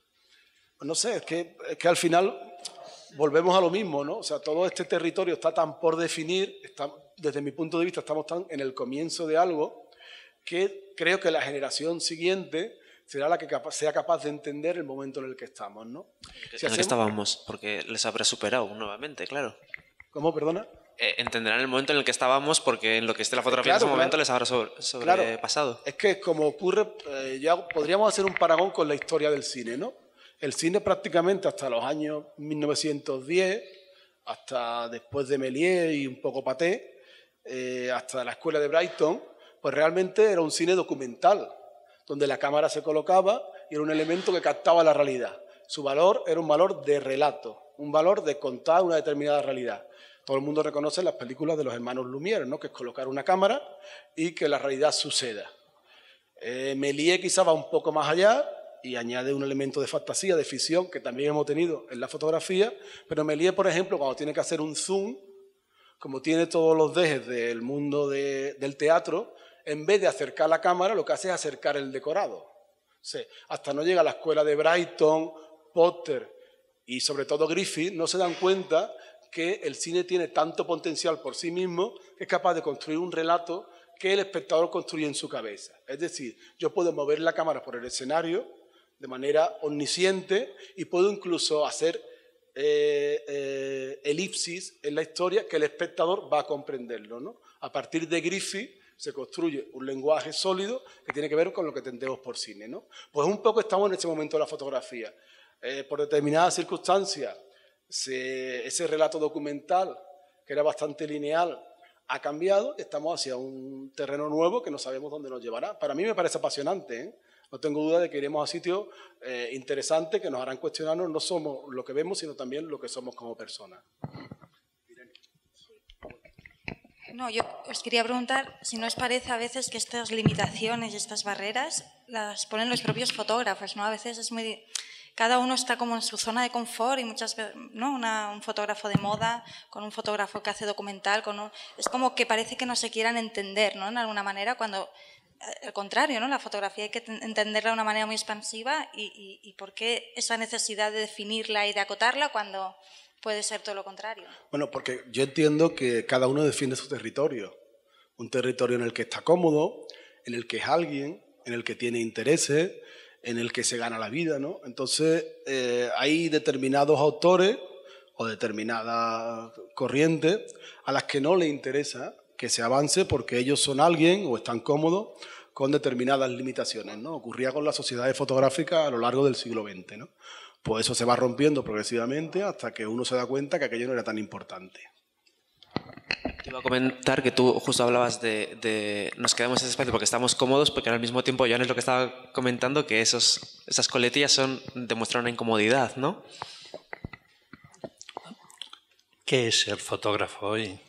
no sé, es que, es que al final volvemos a lo mismo, ¿no? O sea, todo este territorio está tan por definir, está, desde mi punto de vista estamos tan en el comienzo de algo que creo que la generación siguiente será la que capa- sea capaz de entender el momento en el que estamos, ¿no? En Si el que hacemos- estábamos, porque les habrá superado nuevamente, claro. ¿Cómo, perdona? Eh, entenderán el momento en el que estábamos porque en lo que esté la fotografía Claro, en ese momento claro. les habrá sobre- Claro, sobrepasado. es que como ocurre, eh, ya podríamos hacer un paragón con la historia del cine, ¿no? El cine prácticamente hasta los años mil novecientos diez, hasta después de Méliès y un poco Pathé, eh, hasta la escuela de Brighton, pues realmente era un cine documental, donde la cámara se colocaba y era un elemento que captaba la realidad. Su valor era un valor de relato, un valor de contar una determinada realidad. Todo el mundo reconoce las películas de los hermanos Lumière, ¿no? Que es colocar una cámara y que la realidad suceda. Eh, Méliès quizá va un poco más allá y añade un elemento de fantasía, de ficción, que también hemos tenido en la fotografía, pero Méliès, por ejemplo, cuando tiene que hacer un zoom, como tiene todos los dejes del mundo de, del teatro, en vez de acercar la cámara, lo que hace es acercar el decorado. O sea, hasta no llega a la escuela de Brighton, Potter y sobre todo Griffith, no se dan cuenta que el cine tiene tanto potencial por sí mismo que es capaz de construir un relato que el espectador construye en su cabeza. Es decir, yo puedo mover la cámara por el escenario de manera omnisciente y puedo incluso hacer eh, eh, elipsis en la historia que el espectador va a comprenderlo, ¿no? A partir de Griffith se construye un lenguaje sólido que tiene que ver con lo que entendemos por cine, ¿no? Pues un poco estamos en ese momento de la fotografía. Eh, por determinadas circunstancias, se, ese relato documental, que era bastante lineal, ha cambiado. Estamos hacia un terreno nuevo que no sabemos dónde nos llevará. Para mí me parece apasionante, ¿eh? No tengo duda de que iremos a sitios eh, interesantes que nos harán cuestionarnos no somos lo que vemos, sino también lo que somos como personas. No, yo os quería preguntar si no os parece a veces que estas limitaciones y estas barreras las ponen los propios fotógrafos, ¿no? A veces es muy... Cada uno está como en su zona de confort y muchas veces, ¿no? Una, un fotógrafo de moda con un fotógrafo que hace documental, con un, es como que parece que no se quieran entender, ¿no? En alguna manera, cuando al contrario, ¿no? La fotografía hay que entenderla de una manera muy expansiva y, y, y ¿por qué esa necesidad de definirla y de acotarla cuando puede ser todo lo contrario? Bueno, porque yo entiendo que cada uno defiende su territorio, un territorio en el que está cómodo, en el que es alguien, en el que tiene intereses, en el que se gana la vida, ¿no? Entonces, eh, hay determinados autores o determinadas corrientes a las que no les interesa que se avance porque ellos son alguien o están cómodos con determinadas limitaciones, ¿no? Ocurría con las sociedades fotográficas a lo largo del siglo veinte, ¿no? Pues eso se va rompiendo progresivamente hasta que uno se da cuenta que aquello no era tan importante. Te iba a comentar que tú justo hablabas de, de nos quedamos en ese espacio porque estamos cómodos, porque al mismo tiempo Joan es lo que estaba comentando, que esos, esas coletillas son demuestran una incomodidad, ¿no? ¿Qué es ser fotógrafo hoy?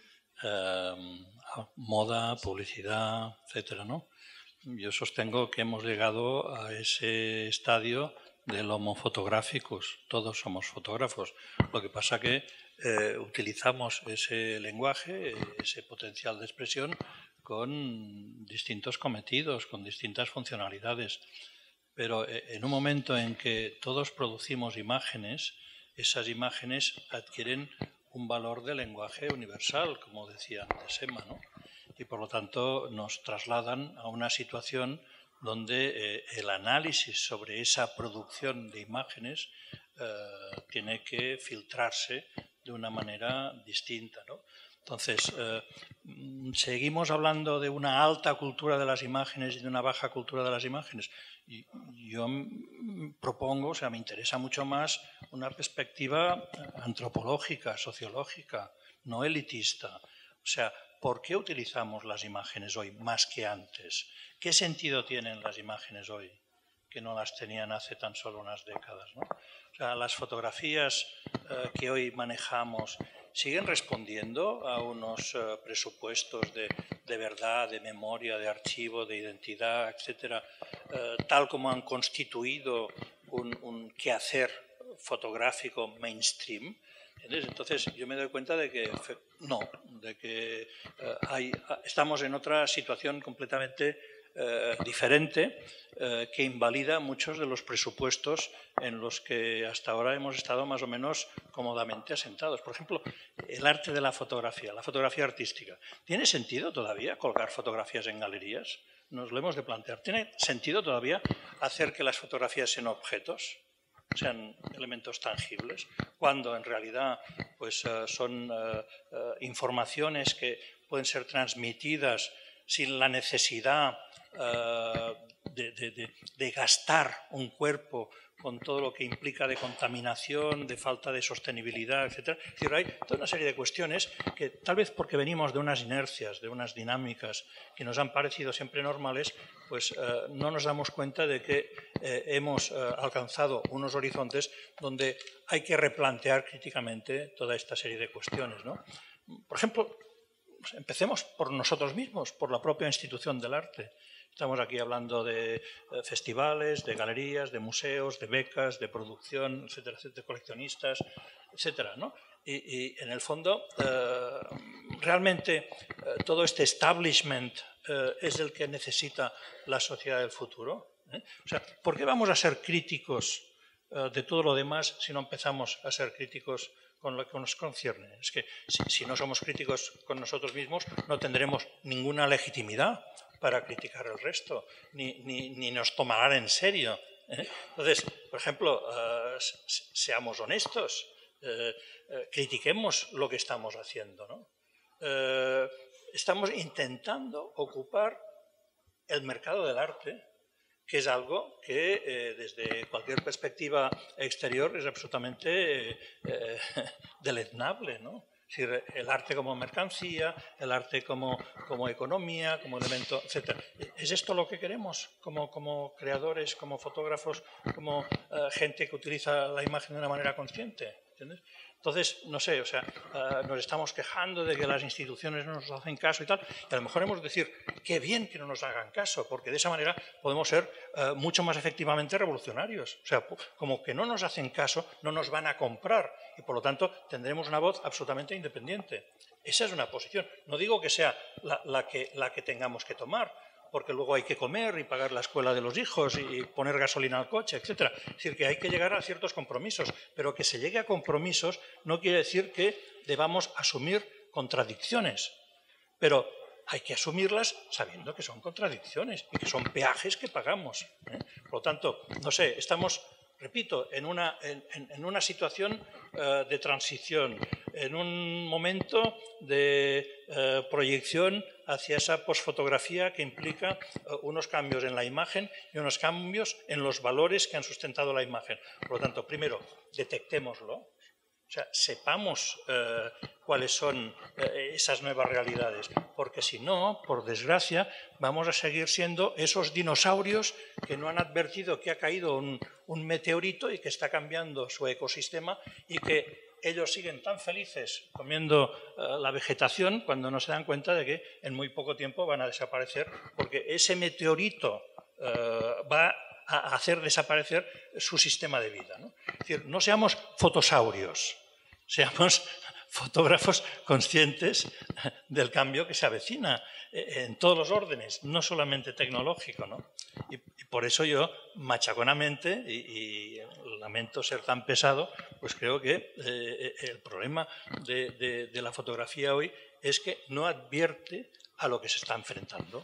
Eh, moda, publicidad, etcétera, ¿no? Yo sostengo que hemos llegado a ese estadio del homo photographicus. Todos somos fotógrafos. Lo que pasa que eh, utilizamos ese lenguaje, ese potencial de expresión con distintos cometidos, con distintas funcionalidades. Pero eh, en un momento en que todos producimos imágenes, esas imágenes adquieren un valor de lenguaje universal, como decía antes Emma, ¿no? Y por lo tanto nos trasladan a una situación donde eh, el análisis sobre esa producción de imágenes eh, tiene que filtrarse de una manera distinta, ¿no? Entonces, eh, seguimos hablando de una alta cultura de las imágenes y de una baja cultura de las imágenes. Y yo propongo, o sea, me interesa mucho más una perspectiva antropológica, sociológica, no elitista. O sea, ¿por qué utilizamos las imágenes hoy más que antes? ¿Qué sentido tienen las imágenes hoy que no las tenían hace tan solo unas décadas, ¿no? O sea, las fotografías eh, que hoy manejamos siguen respondiendo a unos uh, presupuestos de, de verdad, de memoria, de archivo, de identidad, etcétera, uh, tal como han constituido un, un quehacer fotográfico mainstream. ¿Entiendes? Entonces yo me doy cuenta de que no, de que uh, hay, estamos en otra situación completamente Eh, diferente eh, que invalida muchos de los presupuestos en los que hasta ahora hemos estado más o menos cómodamente asentados. Por ejemplo, el arte de la fotografía, la fotografía artística. ¿Tiene sentido todavía colgar fotografías en galerías? Nos lo hemos de plantear. ¿Tiene sentido todavía hacer que las fotografías sean objetos, sean elementos tangibles, cuando en realidad pues, uh, son uh, uh, informaciones que pueden ser transmitidas sin la necesidad uh, de, de, de, de gastar un cuerpo con todo lo que implica de contaminación, de falta de sostenibilidad, etcétera? Es decir, hay toda una serie de cuestiones que tal vez porque venimos de unas inercias, de unas dinámicas que nos han parecido siempre normales, pues uh, no nos damos cuenta de que eh, hemos uh, alcanzado unos horizontes donde hay que replantear críticamente toda esta serie de cuestiones, ¿no? Por ejemplo, empecemos por nosotros mismos, por la propia institución del arte. Estamos aquí hablando de eh, festivales, de galerías, de museos, de becas, de producción, etcétera, etcétera, de coleccionistas, etcétera, ¿no? Y, y en el fondo, eh, realmente eh, todo este establishment eh, es el que necesita la sociedad del futuro, ¿eh? O sea, ¿por qué vamos a ser críticos eh, de todo lo demás si no empezamos a ser críticos con lo que nos concierne? Es que si, si no somos críticos con nosotros mismos, no tendremos ninguna legitimidad para criticar el resto, ni, ni, ni nos tomarán en serio, ¿eh? Entonces, por ejemplo, uh, seamos honestos, uh, uh, critiquemos lo que estamos haciendo, ¿no? Uh, estamos intentando ocupar el mercado del arte, que es algo que eh, desde cualquier perspectiva exterior es absolutamente eh, deleznable, ¿no? Es decir, el arte como mercancía, el arte como, como economía, como elemento, etcétera. ¿Es esto lo que queremos como, como creadores, como fotógrafos, como eh, gente que utiliza la imagen de una manera consciente? ¿Entiendes? Entonces, no sé, o sea, uh, nos estamos quejando de que las instituciones no nos hacen caso y tal, y a lo mejor hemos de decir, qué bien que no nos hagan caso, porque de esa manera podemos ser uh, mucho más efectivamente revolucionarios. O sea, como que no nos hacen caso, no nos van a comprar, y por lo tanto tendremos una voz absolutamente independiente. Esa es una posición. No digo que sea la, la, que, la que tengamos que tomar, porque luego hay que comer y pagar la escuela de los hijos y poner gasolina al coche, etcétera. Es decir, que hay que llegar a ciertos compromisos, pero que se llegue a compromisos no quiere decir que debamos asumir contradicciones, pero hay que asumirlas sabiendo que son contradicciones y que son peajes que pagamos, ¿eh? Por lo tanto, no sé, estamos, repito, en una, en, en una situación uh, de transición. en un momento de eh, proyección hacia esa posfotografía que implica eh, unos cambios en la imagen y unos cambios en los valores que han sustentado la imagen. Por lo tanto, primero, detectémoslo, o sea, sepamos eh, cuáles son eh, esas nuevas realidades, porque si no, por desgracia, vamos a seguir siendo esos dinosaurios que no han advertido que ha caído un, un meteorito y que está cambiando su ecosistema y que ellos siguen tan felices comiendo uh, la vegetación cuando no se dan cuenta de que en muy poco tiempo van a desaparecer porque ese meteorito uh, va a hacer desaparecer su sistema de vida, ¿no? Es decir, no seamos fotosaurios, seamos fotógrafos conscientes del cambio que se avecina en todos los órdenes, no solamente tecnológico, ¿no? Y, y por eso yo, machaconamente, y, y lamento ser tan pesado, pues creo que eh, el problema de, de, de la fotografía hoy es que no advierte a lo que se está enfrentando.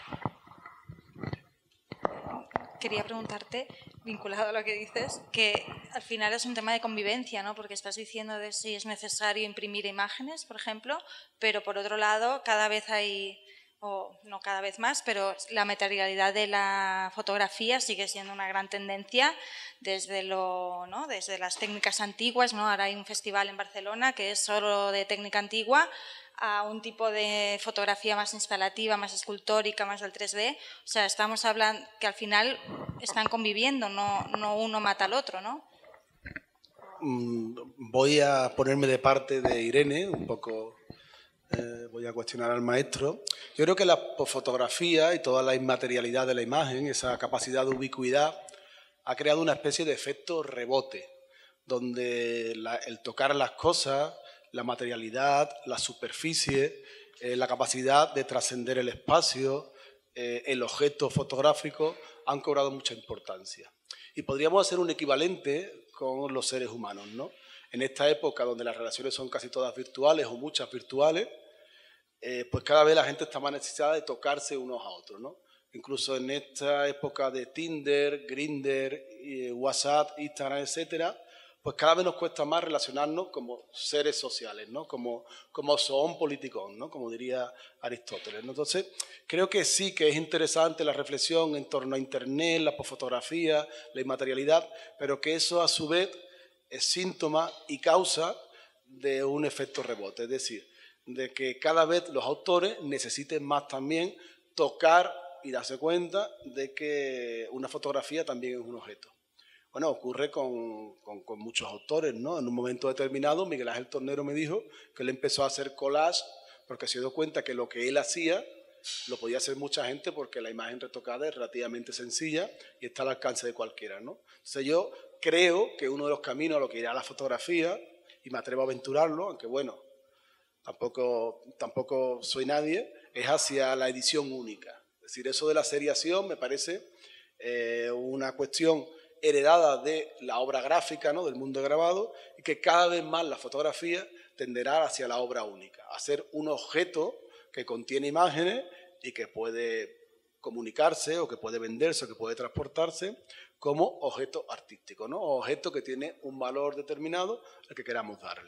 Quería preguntarte, vinculado a lo que dices, que al final es un tema de convivencia, ¿no? Porque estás diciendo de si es necesario imprimir imágenes, por ejemplo, pero por otro lado, cada vez hay, o no cada vez más, pero la materialidad de la fotografía sigue siendo una gran tendencia desde, lo, ¿no? desde las técnicas antiguas, ¿no? Ahora hay un festival en Barcelona que es solo de técnica antigua, a un tipo de fotografía más instalativa, más escultórica, más del tres D. O sea, estamos hablando que al final están conviviendo, no, no uno mata al otro, ¿no? Voy a ponerme de parte de Irene, un poco eh, voy a cuestionar al maestro. Yo creo que la fotografía y toda la inmaterialidad de la imagen, esa capacidad de ubicuidad, ha creado una especie de efecto rebote, donde la, el tocar las cosas, la materialidad, la superficie, eh, la capacidad de trascender el espacio, eh, el objeto fotográfico han cobrado mucha importancia. Y podríamos hacer un equivalente con los seres humanos, ¿no? En esta época donde las relaciones son casi todas virtuales o muchas virtuales, eh, pues cada vez la gente está más necesitada de tocarse unos a otros, ¿no? Incluso en esta época de Tinder, Grindr, eh, WhatsApp, Instagram, etcétera, pues cada vez nos cuesta más relacionarnos como seres sociales, ¿no? Como, como zoon politikon, ¿no? Como diría Aristóteles, ¿no? Entonces, creo que sí que es interesante la reflexión en torno a Internet, la posfotografía, la inmaterialidad, pero que eso a su vez es síntoma y causa de un efecto rebote, es decir, de que cada vez los autores necesiten más también tocar y darse cuenta de que una fotografía también es un objeto. Bueno, ocurre con, con, con muchos autores, ¿no? En un momento determinado, Miguel Ángel Tornero me dijo que él empezó a hacer collage porque se dio cuenta que lo que él hacía lo podía hacer mucha gente porque la imagen retocada es relativamente sencilla y está al alcance de cualquiera, ¿no? Entonces yo creo que uno de los caminos a lo que irá la fotografía, y me atrevo a aventurarlo, aunque bueno, tampoco, tampoco soy nadie, es hacia la edición única. Es decir, eso de la seriación me parece eh, una cuestión heredada de la obra gráfica, ¿no? Del mundo grabado, y que cada vez más la fotografía tenderá hacia la obra única, a ser un objeto que contiene imágenes y que puede comunicarse o que puede venderse o que puede transportarse como objeto artístico, ¿no? O objeto que tiene un valor determinado al que queramos darle.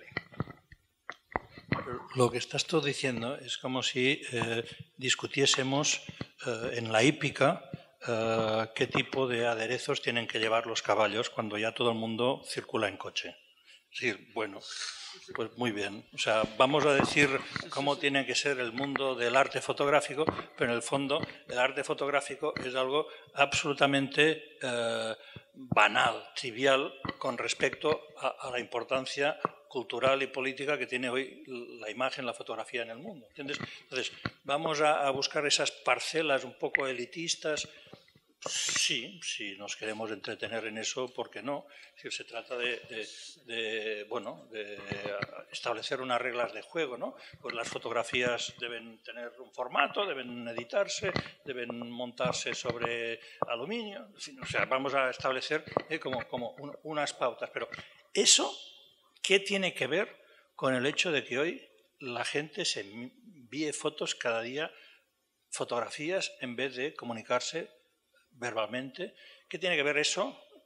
Lo que estás tú diciendo es como si eh, discutiésemos eh, en la hípica Uh, qué tipo de aderezos tienen que llevar los caballos cuando ya todo el mundo circula en coche. Es decir, bueno, pues muy bien. O sea, vamos a decir cómo tiene que ser el mundo del arte fotográfico, pero en el fondo el arte fotográfico es algo absolutamente uh, banal, trivial, con respecto a, a la importancia cultural y política que tiene hoy la imagen, la fotografía en el mundo. ¿Entiendes? Entonces, vamos a, a buscar esas parcelas un poco elitistas. Sí, si nos queremos entretener en eso, ¿por qué no? Es decir, se trata de, de, de, bueno, de establecer unas reglas de juego, ¿no? Pues las fotografías deben tener un formato, deben editarse, deben montarse sobre aluminio. En fin, o sea, vamos a establecer eh, como, como un, unas pautas. Pero eso, ¿qué tiene que ver con el hecho de que hoy la gente se envíe fotos cada día, fotografías, en vez de comunicarse verbalmente? ¿Qué tiene que ver eso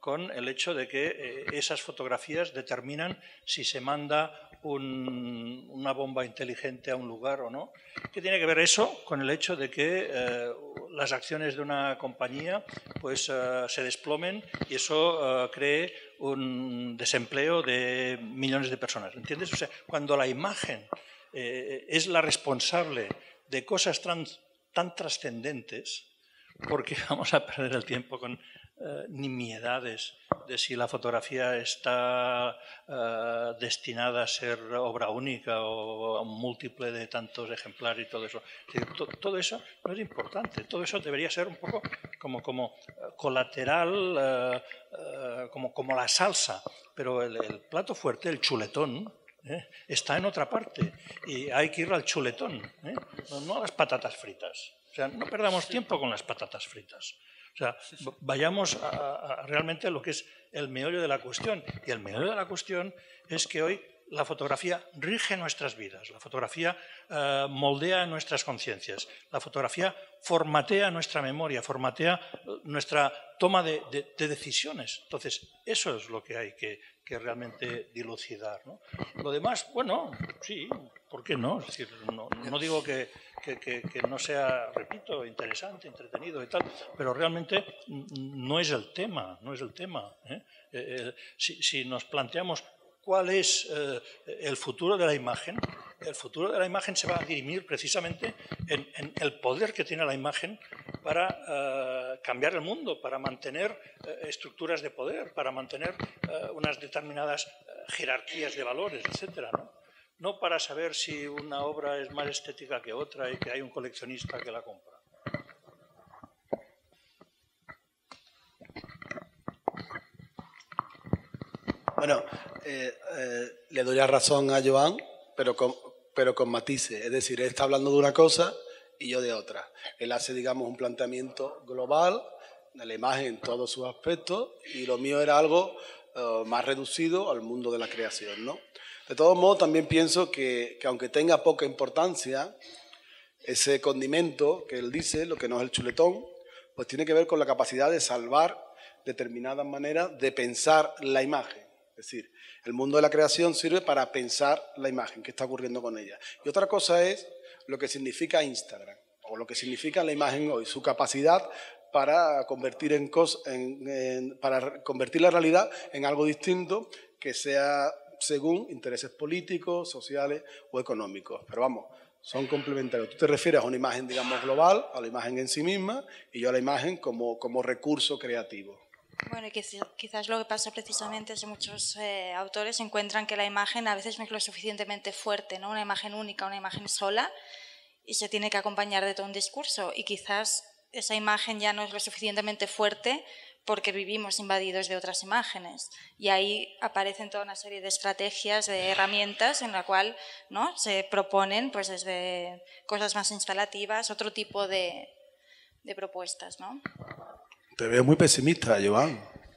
con el hecho de que eh, esas fotografías determinan si se manda un, una bomba inteligente a un lugar o no. ¿Qué tiene que ver eso con el hecho de que eh, las acciones de una compañía pues, eh, se desplomen y eso eh, cree un desempleo de millones de personas? ¿Entiendes? O sea, cuando la imagen eh, es la responsable de cosas tan, tan trascendentes, porque vamos a perder el tiempo con eh, nimiedades de si la fotografía está eh, destinada a ser obra única o múltiple de tantos ejemplares y todo eso. Es decir, to, todo eso no es importante, todo eso debería ser un poco como, como colateral, eh, eh, como, como la salsa, pero el, el plato fuerte, el chuletón, ¿eh? está en otra parte y hay que ir al chuletón, ¿eh? no a las patatas fritas. O sea, no perdamos tiempo con las patatas fritas. O sea, vayamos a, a, a realmente lo que es el meollo de la cuestión. Y el meollo de la cuestión es que hoy la fotografía rige nuestras vidas, la fotografía eh, moldea nuestras conciencias, la fotografía formatea nuestra memoria, formatea nuestra toma de, de, de decisiones. Entonces, eso es lo que hay que, que realmente dilucidar, ¿no? Lo demás, bueno, sí, ¿por qué no? Es decir, no, no digo que, que, que, que no sea, repito, interesante, entretenido y tal, pero realmente no es el tema, no es el tema, ¿eh? Eh, si, si nos planteamos cuál es eh, el futuro de la imagen, el futuro de la imagen se va a dirimir precisamente en, en el poder que tiene la imagen para eh, cambiar el mundo, para mantener eh, estructuras de poder, para mantener eh, unas determinadas eh, jerarquías de valores, etcétera, ¿no? No para saber si una obra es más estética que otra y que hay un coleccionista que la compra. Bueno, eh, eh, le doy la razón a Joan, pero con, pero con matices. Es decir, él está hablando de una cosa y yo de otra. Él hace, digamos, un planteamiento global de la imagen en todos sus aspectos y lo mío era algo uh, más reducido al mundo de la creación, ¿no? De todos modos, también pienso que, que aunque tenga poca importancia, ese condimento que él dice, lo que no es el chuletón, pues tiene que ver con la capacidad de salvar determinadas maneras de pensar la imagen. Es decir, el mundo de la creación sirve para pensar la imagen, qué está ocurriendo con ella. Y otra cosa es lo que significa Instagram, o lo que significa la imagen hoy, su capacidad para convertir, en cos, en, en, para convertir la realidad en algo distinto que sea según intereses políticos, sociales o económicos. Pero vamos, son complementarios. Tú te refieres a una imagen, digamos, global, a la imagen en sí misma, y yo a la imagen como, como recurso creativo. Bueno, y quizás lo que pasa precisamente es que muchos eh, autores encuentran que la imagen a veces no es lo suficientemente fuerte, ¿no? Una imagen única, una imagen sola, y se tiene que acompañar de todo un discurso. Y quizás esa imagen ya no es lo suficientemente fuerte porque vivimos invadidos de otras imágenes. Y ahí aparecen toda una serie de estrategias, de herramientas en la cual, ¿no?, se proponen pues, desde cosas más instalativas, otro tipo de, de propuestas, ¿no? Te veo muy pesimista, Joan.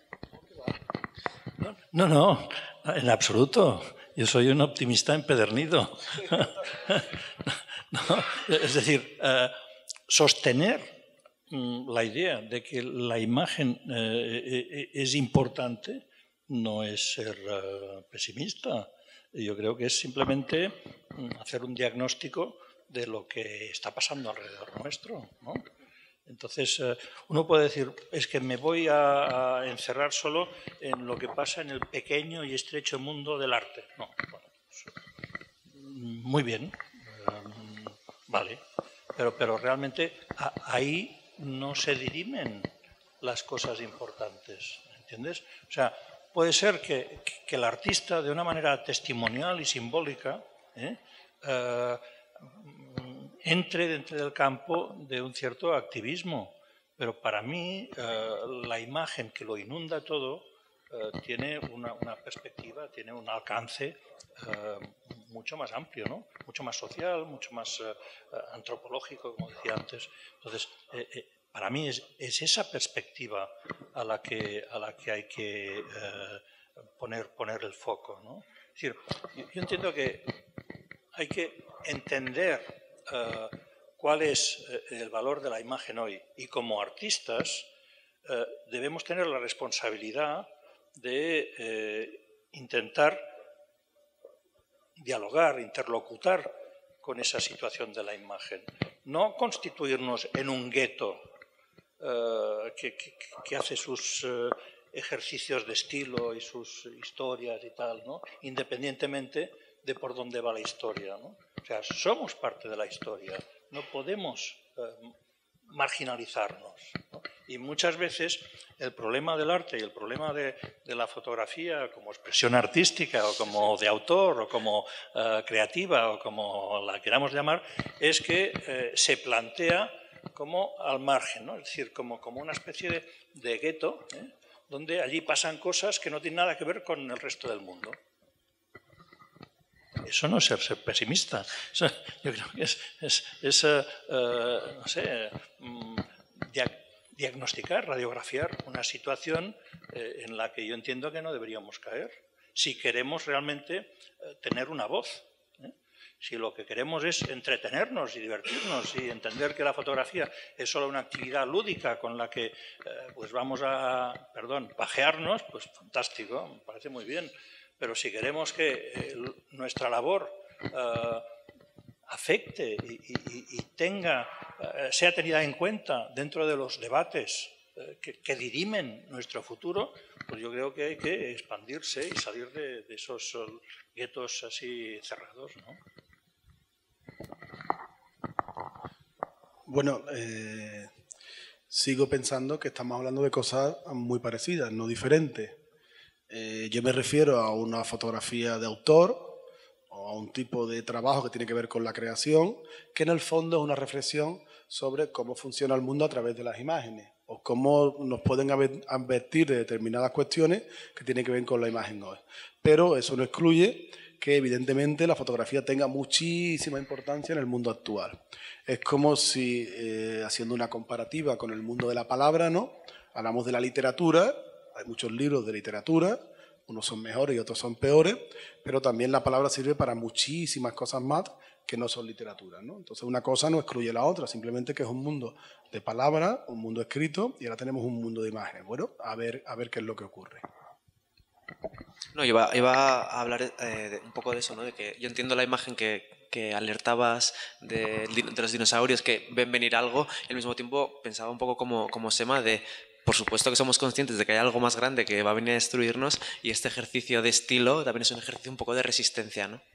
No, no, en absoluto. Yo soy un optimista empedernido. No, es decir, eh, sostener la idea de que la imagen eh, es importante no es ser uh, pesimista. Yo creo que es simplemente hacer un diagnóstico de lo que está pasando alrededor nuestro, ¿no? Entonces, uh, uno puede decir, es que me voy a, a encerrar solo en lo que pasa en el pequeño y estrecho mundo del arte. No, bueno, pues, muy bien, um, vale, pero, pero realmente a, ahí no se dirimen las cosas importantes, ¿entiendes? O sea, puede ser que, que el artista, de una manera testimonial y simbólica, ¿eh? Eh, entre dentro del campo de un cierto activismo, pero para mí eh, la imagen que lo inunda todo eh, tiene una, una perspectiva, tiene un alcance eh, mucho más amplio, ¿no? Mucho más social, mucho más eh, antropológico, como decía antes. Entonces, eh, eh, para mí es, es esa perspectiva a la que, a la que hay que eh, poner, poner el foco, ¿no? Es decir, yo, yo entiendo que hay que entender Uh, cuál es el valor de la imagen hoy. Y como artistas eh, debemos tener la responsabilidad de eh, intentar dialogar, interlocutar con esa situación de la imagen. No constituirnos en un gueto eh, que, que, que hace sus eh, ejercicios de estilo y sus historias y tal, ¿no? Independientemente de por dónde va la historia, ¿no? O sea, somos parte de la historia, no podemos eh, marginalizarnos, ¿no? Y muchas veces el problema del arte y el problema de, de la fotografía como expresión artística o como de autor o como eh, creativa o como la queramos llamar, es que eh, se plantea como al margen, ¿no? Es decir, como, como una especie de, de gueto, ¿eh? Donde allí pasan cosas que no tienen nada que ver con el resto del mundo. Eso no es ser, ser pesimista. Eso, yo creo que es, es, es uh, uh, no sé, um, dia diagnosticar, radiografiar una situación eh, en la que yo entiendo que no deberíamos caer, si queremos realmente eh, tener una voz. ¿eh? Si lo que queremos es entretenernos y divertirnos y entender que la fotografía es solo una actividad lúdica con la que eh, pues vamos a, perdón, pajearnos, pues fantástico, me parece muy bien. Pero si queremos que eh, nuestra labor eh, afecte y, y, y tenga, eh, sea tenida en cuenta dentro de los debates eh, que, que dirimen nuestro futuro, pues yo creo que hay que expandirse y salir de, de esos guetos así cerrados, ¿no? Bueno, eh, sigo pensando que estamos hablando de cosas muy parecidas, no diferentes. Eh, yo me refiero a una fotografía de autor o a un tipo de trabajo que tiene que ver con la creación, que en el fondo es una reflexión sobre cómo funciona el mundo a través de las imágenes o cómo nos pueden advertir de determinadas cuestiones que tienen que ver con la imagen hoy. Pero eso no excluye que evidentemente la fotografía tenga muchísima importancia en el mundo actual. Es como si, eh, haciendo una comparativa con el mundo de la palabra, ¿no? Hablamos de la literatura. Hay muchos libros de literatura, unos son mejores y otros son peores, pero también la palabra sirve para muchísimas cosas más que no son literatura, ¿no? Entonces una cosa no excluye la otra, simplemente que es un mundo de palabras, un mundo escrito, y ahora tenemos un mundo de imágenes. Bueno, a ver, a ver qué es lo que ocurre. No, iba, iba a hablar eh, de, un poco de eso, ¿no? De que yo entiendo la imagen que, que alertabas de, de los dinosaurios que ven venir algo, y al mismo tiempo pensaba un poco como, como Sema de... Por supuesto que somos conscientes de que hay algo más grande que va a venir a destruirnos, y este ejercicio de estilo también es un ejercicio un poco de resistencia, ¿no?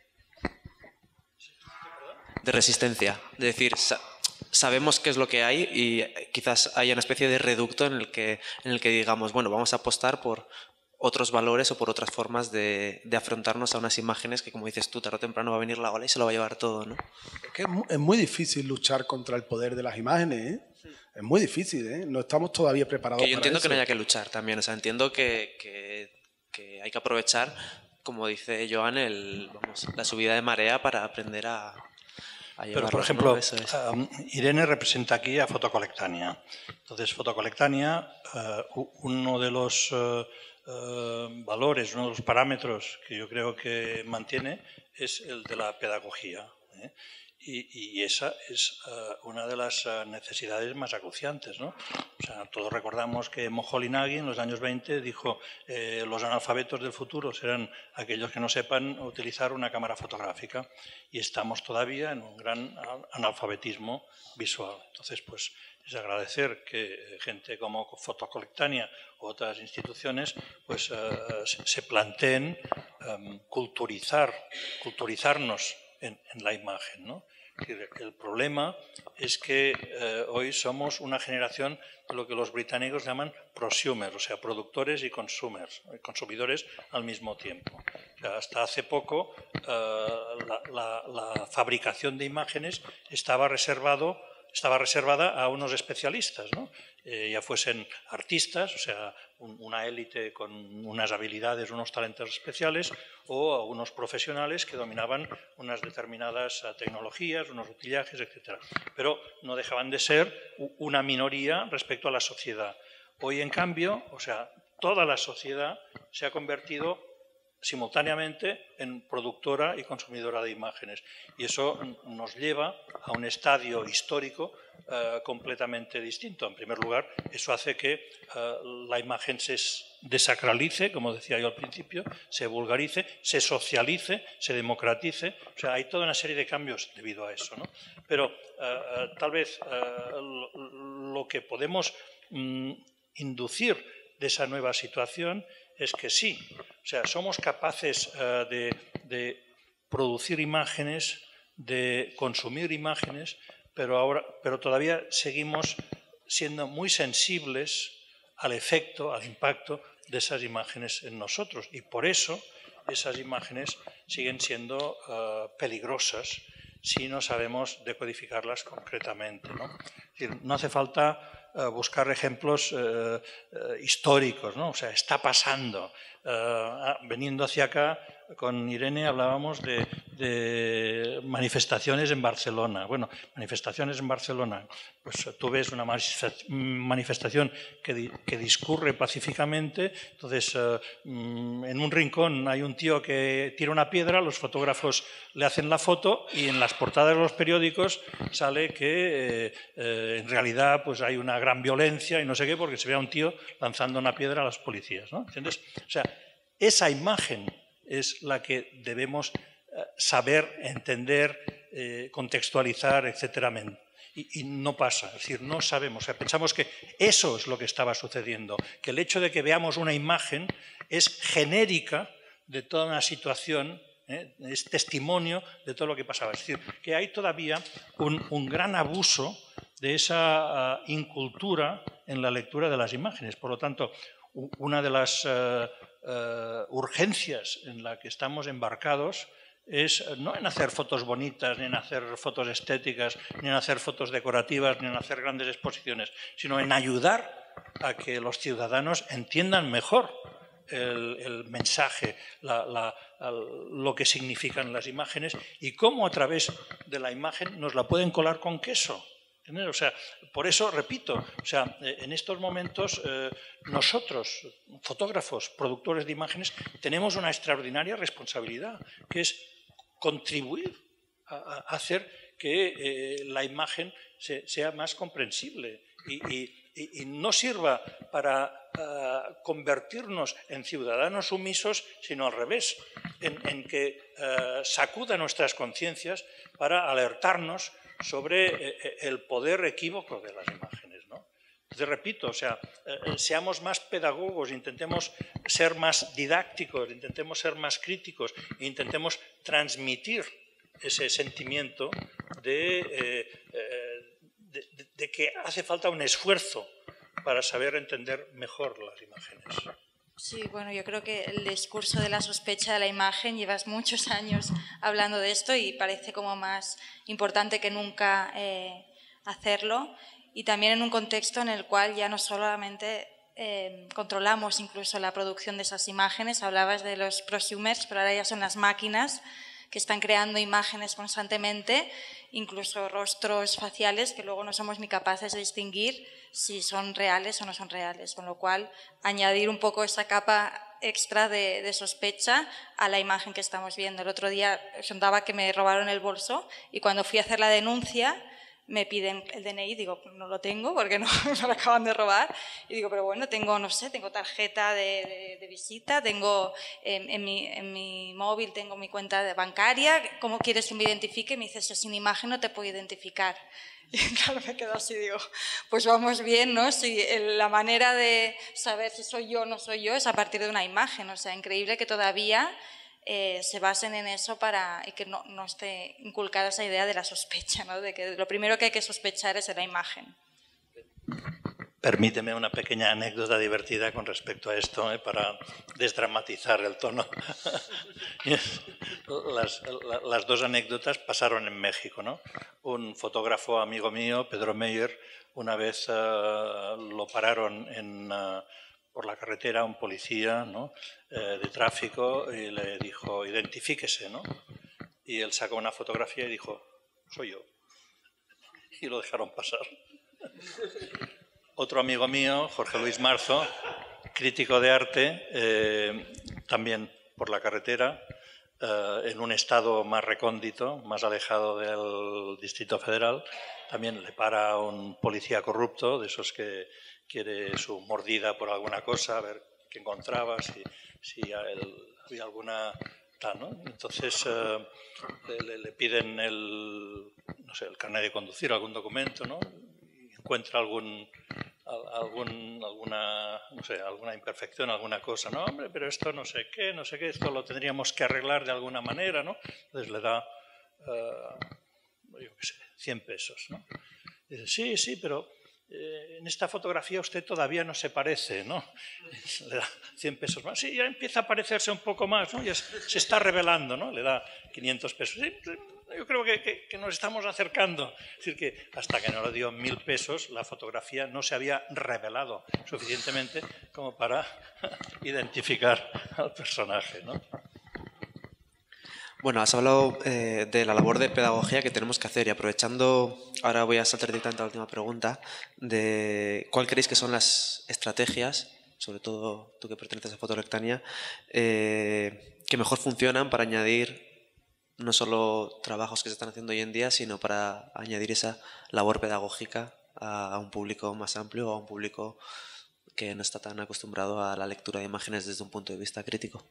De resistencia. De decir, sa sabemos qué es lo que hay y quizás haya una especie de reducto en el que, en el que digamos, bueno, vamos a apostar por otros valores o por otras formas de, de afrontarnos a unas imágenes que, como dices tú, tarde o temprano va a venir la ola y se lo va a llevar todo, ¿no? Es que es muy, es muy difícil luchar contra el poder de las imágenes, ¿eh? Es muy difícil, ¿eh? No estamos todavía preparados para eso. Que yo entiendo que no haya que luchar también, o sea, entiendo que, que, que hay que aprovechar, como dice Joan, el, vamos, la subida de marea para aprender a, a llevarlo. Pero, por ejemplo, ¿no? Eso es. um, Irene representa aquí a Fotocolectania. Entonces, Fotocolectania, uh, uno de los uh, uh, valores, uno de los parámetros que yo creo que mantiene es el de la pedagogía, ¿eh? Y, y esa es uh, una de las uh, necesidades más acuciantes, ¿no? O sea, todos recordamos que Moholy-Nagy en los años veinte dijo eh, los analfabetos del futuro serán aquellos que no sepan utilizar una cámara fotográfica, y estamos todavía en un gran analfabetismo visual. Entonces, pues es agradecer que gente como Fotocolectania u otras instituciones pues uh, se planteen um, culturizar, culturizarnos En, en la imagen, ¿no? El problema es que eh, hoy somos una generación de lo que los británicos llaman prosumers, o sea, productores y consumers, consumidores al mismo tiempo. O sea, hasta hace poco eh, la, la, la fabricación de imágenes estaba reservado estaba reservada a unos especialistas, ¿no? Eh, ya fuesen artistas, o sea, un, una élite con unas habilidades, unos talentos especiales, o a unos profesionales que dominaban unas determinadas tecnologías, unos utillajes, etcétera. Pero no dejaban de ser una minoría respecto a la sociedad. Hoy, en cambio, o sea, toda la sociedad se ha convertido simultáneamente en productora y consumidora de imágenes. Y eso nos lleva a un estadio histórico eh, completamente distinto. En primer lugar, eso hace que eh, la imagen se desacralice, como decía yo al principio, se vulgarice, se socialice, se democratice. O sea, hay toda una serie de cambios debido a eso, ¿no? Pero eh, tal vez eh, lo, lo que podemos mm, inducir de esa nueva situación es que sí, o sea, somos capaces uh, de, de producir imágenes, de consumir imágenes, pero, ahora, pero todavía seguimos siendo muy sensibles al efecto, al impacto de esas imágenes en nosotros. Y por eso esas imágenes siguen siendo uh, peligrosas si no sabemos decodificarlas concretamente, ¿no? Es decir, no hace falta buscar ejemplos eh, eh, históricos, ¿no? O sea, está pasando. Eh, veniendo hacia acá, con Irene hablábamos de, de manifestaciones en Barcelona. Bueno, manifestaciones en Barcelona, pues tú ves una manifestación que, di, que discurre pacíficamente, entonces eh, en un rincón hay un tío que tira una piedra, los fotógrafos le hacen la foto y en las portadas de los periódicos sale que eh, eh, en realidad pues hay una gran violencia y no sé qué, porque se ve a un tío lanzando una piedra a los policías, ¿no? ¿Entiendes? O sea, esa imagen es la que debemos saber, entender, eh, contextualizar, etcétera. Y, y no pasa, es decir, no sabemos. O sea, pensamos que eso es lo que estaba sucediendo, que el hecho de que veamos una imagen es genérica de toda una situación, ¿eh? Es testimonio de todo lo que pasaba. Es decir, que hay todavía un, un gran abuso de esa uh, incultura en la lectura de las imágenes. Por lo tanto, una de las uh, uh, urgencias en la que estamos embarcados es no en hacer fotos bonitas, ni en hacer fotos estéticas, ni en hacer fotos decorativas, ni en hacer grandes exposiciones, sino en ayudar a que los ciudadanos entiendan mejor el, el mensaje, la, la, lo que significan las imágenes y cómo a través de la imagen nos la pueden colar con queso. O sea, por eso, repito, o sea, en estos momentos eh, nosotros, fotógrafos, productores de imágenes, tenemos una extraordinaria responsabilidad, que es contribuir a, a hacer que eh, la imagen se, sea más comprensible y, y, y no sirva para uh, convertirnos en ciudadanos sumisos, sino al revés, en, en que uh, sacuda nuestras conciencias para alertarnos sobre el poder equívoco de las imágenes, ¿no? Entonces, repito, o sea, eh, seamos más pedagogos, intentemos ser más didácticos, intentemos ser más críticos e intentemos transmitir ese sentimiento de, eh, eh, de, de, de que hace falta un esfuerzo para saber entender mejor las imágenes. Sí, bueno, yo creo que el discurso de la sospecha de la imagen, llevas muchos años hablando de esto y parece como más importante que nunca eh, hacerlo, y también en un contexto en el cual ya no solamente eh, controlamos incluso la producción de esas imágenes, hablabas de los prosumers, pero ahora ya son las máquinas que están creando imágenes constantemente, incluso rostros faciales que luego no somos ni capaces de distinguir si son reales o no son reales, con lo cual añadir un poco esa capa extra de, de sospecha a la imagen que estamos viendo. El otro día contaba que me robaron el bolso y cuando fui a hacer la denuncia me piden el D N I, digo, no lo tengo porque no me lo acaban de robar, y digo, pero bueno, tengo, no sé, tengo tarjeta de, de, de visita, tengo en, en, mi, en mi móvil, tengo mi cuenta de bancaria, ¿cómo quieres que me identifique? Me dice, sin imagen no te puedo identificar. Y claro, me quedo así, digo, pues vamos bien, ¿no? Si la manera de saber si soy yo o no soy yo es a partir de una imagen, o sea, increíble que todavía Eh, se basen en eso para y que no, no esté inculcada esa idea de la sospecha, ¿no? De que lo primero que hay que sospechar es de la imagen. Permíteme una pequeña anécdota divertida con respecto a esto, ¿eh? Para desdramatizar el tono. las, las dos anécdotas pasaron en México, ¿no? Un fotógrafo amigo mío, Pedro Meyer, una vez uh, lo pararon en... Uh, por la carretera un policía, ¿no? eh, de tráfico y le dijo, identifíquese, ¿no? Y él sacó una fotografía y dijo, soy yo. Y lo dejaron pasar. Otro amigo mío, Jorge Luis Marzo, crítico de arte, eh, también por la carretera, eh, en un estado más recóndito, más alejado del Distrito Federal. También le para un policía corrupto, de esos que quiere su mordida por alguna cosa, a ver qué encontraba, si, si el, había alguna... Tal, ¿no? Entonces eh, le, le piden el, no sé, el carnet de conducir, algún documento, ¿no? Y encuentra algún, algún, alguna, no sé, alguna imperfección, alguna cosa. No, hombre, pero esto no sé qué, no sé qué, esto lo tendríamos que arreglar de alguna manera, ¿no? Entonces le da, eh, yo qué sé, cien pesos, ¿no? Y dice, sí, sí, pero... en esta fotografía usted todavía no se parece, ¿no? Le da cien pesos más. Sí, ya empieza a parecerse un poco más, ¿no? Ya se está revelando, ¿no? Le da quinientos pesos. Sí, yo creo que, que, que nos estamos acercando. Es decir, que hasta que no le dio mil pesos, la fotografía no se había revelado suficientemente como para identificar al personaje, ¿no? Bueno, has hablado eh, de la labor de pedagogía que tenemos que hacer y aprovechando, ahora voy a saltar directamente a la última pregunta, de cuál creéis que son las estrategias, sobre todo tú que perteneces a Fotolectania, eh, que mejor funcionan para añadir no solo trabajos que se están haciendo hoy en día, sino para añadir esa labor pedagógica a, a un público más amplio o a un público que no está tan acostumbrado a la lectura de imágenes desde un punto de vista crítico.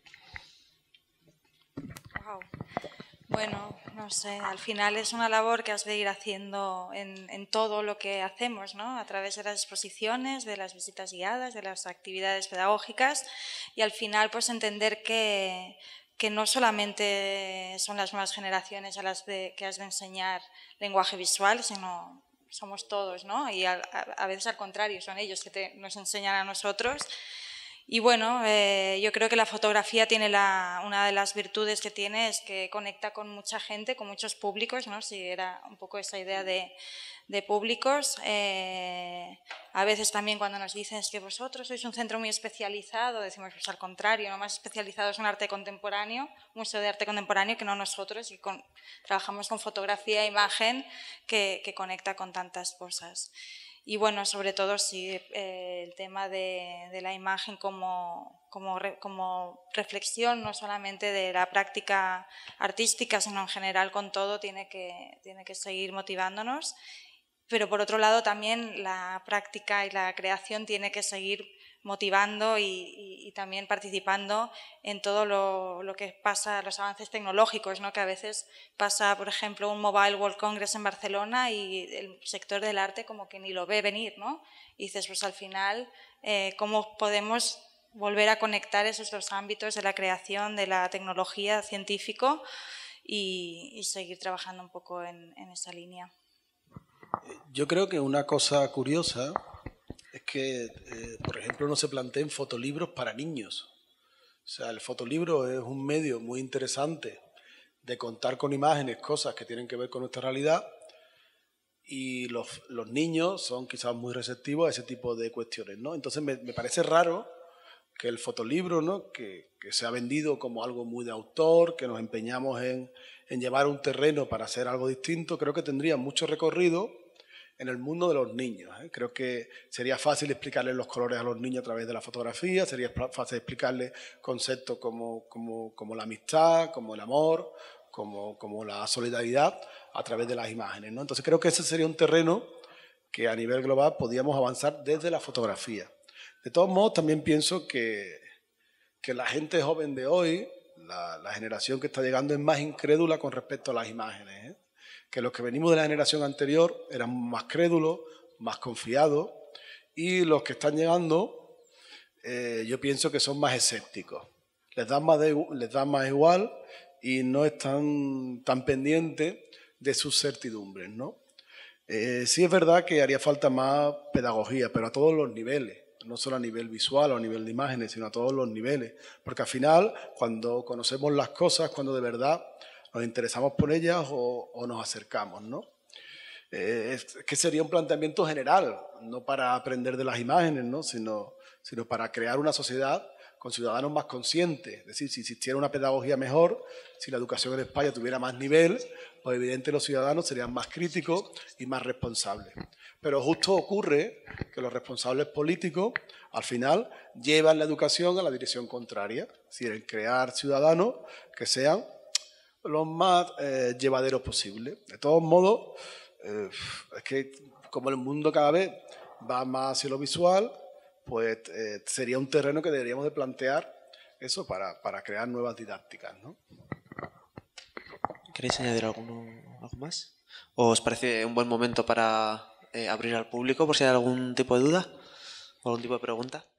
Wow. Bueno, no sé, al final es una labor que has de ir haciendo en, en todo lo que hacemos, ¿no? A través de las exposiciones, de las visitas guiadas, de las actividades pedagógicas y al final pues entender que, que no solamente son las nuevas generaciones a las de, que has de enseñar lenguaje visual, sino somos todos, ¿no? Y a, a veces al contrario, son ellos que te, nos enseñan a nosotros. Y bueno, eh, yo creo que la fotografía tiene la, una de las virtudes que tiene es que conecta con mucha gente, con muchos públicos, ¿no? Si era un poco esa idea de, de públicos. Eh, a veces también cuando nos dicen es que vosotros sois un centro muy especializado, decimos pues al contrario, no más especializados en arte contemporáneo, museo de arte contemporáneo que no nosotros, y con, trabajamos con fotografía e imagen que, que conecta con tantas cosas. Y bueno, sobre todo sí, eh, el tema de, de la imagen como, como, re, como reflexión, no solamente de la práctica artística, sino en general con todo, tiene que, tiene que seguir motivándonos. Pero por otro lado también la práctica y la creación tiene que seguir motivando y, y, y también participando en todo lo, lo que pasa, los avances tecnológicos, ¿no? Que a veces pasa, por ejemplo, un Mobile World Congress en Barcelona y el sector del arte como que ni lo ve venir, ¿no? Y dices, pues al final, eh, ¿cómo podemos volver a conectar esos dos ámbitos de la creación, de la tecnología, científico y, y seguir trabajando un poco en, en esa línea? Yo creo que una cosa curiosa es que, eh, por ejemplo, no se planteen fotolibros para niños. O sea, el fotolibro es un medio muy interesante de contar con imágenes cosas que tienen que ver con nuestra realidad y los, los niños son quizás muy receptivos a ese tipo de cuestiones, ¿no? Entonces me, me parece raro que el fotolibro, ¿no? que, que se ha vendido como algo muy de autor, que nos empeñamos en, en llevar un terreno para hacer algo distinto, creo que tendría mucho recorrido en el mundo de los niños. ¿eh? Creo que sería fácil explicarles los colores a los niños a través de la fotografía, sería fácil explicarles conceptos como, como, como la amistad, como el amor, como, como la solidaridad a través de las imágenes, ¿no? Entonces creo que ese sería un terreno que a nivel global podíamos avanzar desde la fotografía. De todos modos, también pienso que, que la gente joven de hoy, la, la generación que está llegando, es más incrédula con respecto a las imágenes, ¿eh? Que los que venimos de la generación anterior eran más crédulos, más confiados, y los que están llegando, eh, yo pienso que son más escépticos. Les da más, de, les da más igual y no están tan pendientes de sus certidumbres, ¿no? Eh, sí es verdad que haría falta más pedagogía, pero a todos los niveles, no solo a nivel visual o a nivel de imágenes, sino a todos los niveles, porque al final, cuando conocemos las cosas, cuando de verdad nos interesamos por ellas o, o nos acercamos, ¿no? Eh, es que sería un planteamiento general, no para aprender de las imágenes, ¿no? sino, sino para crear una sociedad con ciudadanos más conscientes. Es decir, si existiera una pedagogía mejor, si la educación en España tuviera más nivel, pues evidentemente los ciudadanos serían más críticos y más responsables. Pero justo ocurre que los responsables políticos, al final, llevan la educación a la dirección contraria. Es decir, en crear ciudadanos que sean los más eh, llevaderos posibles. De todos modos, eh, es que como el mundo cada vez va más hacia lo visual, pues eh, sería un terreno que deberíamos de plantear eso para, para crear nuevas didácticas, ¿no? ¿Queréis añadir alguno, algo más? ¿O os parece un buen momento para eh, abrir al público por si hay algún tipo de duda o algún tipo de pregunta?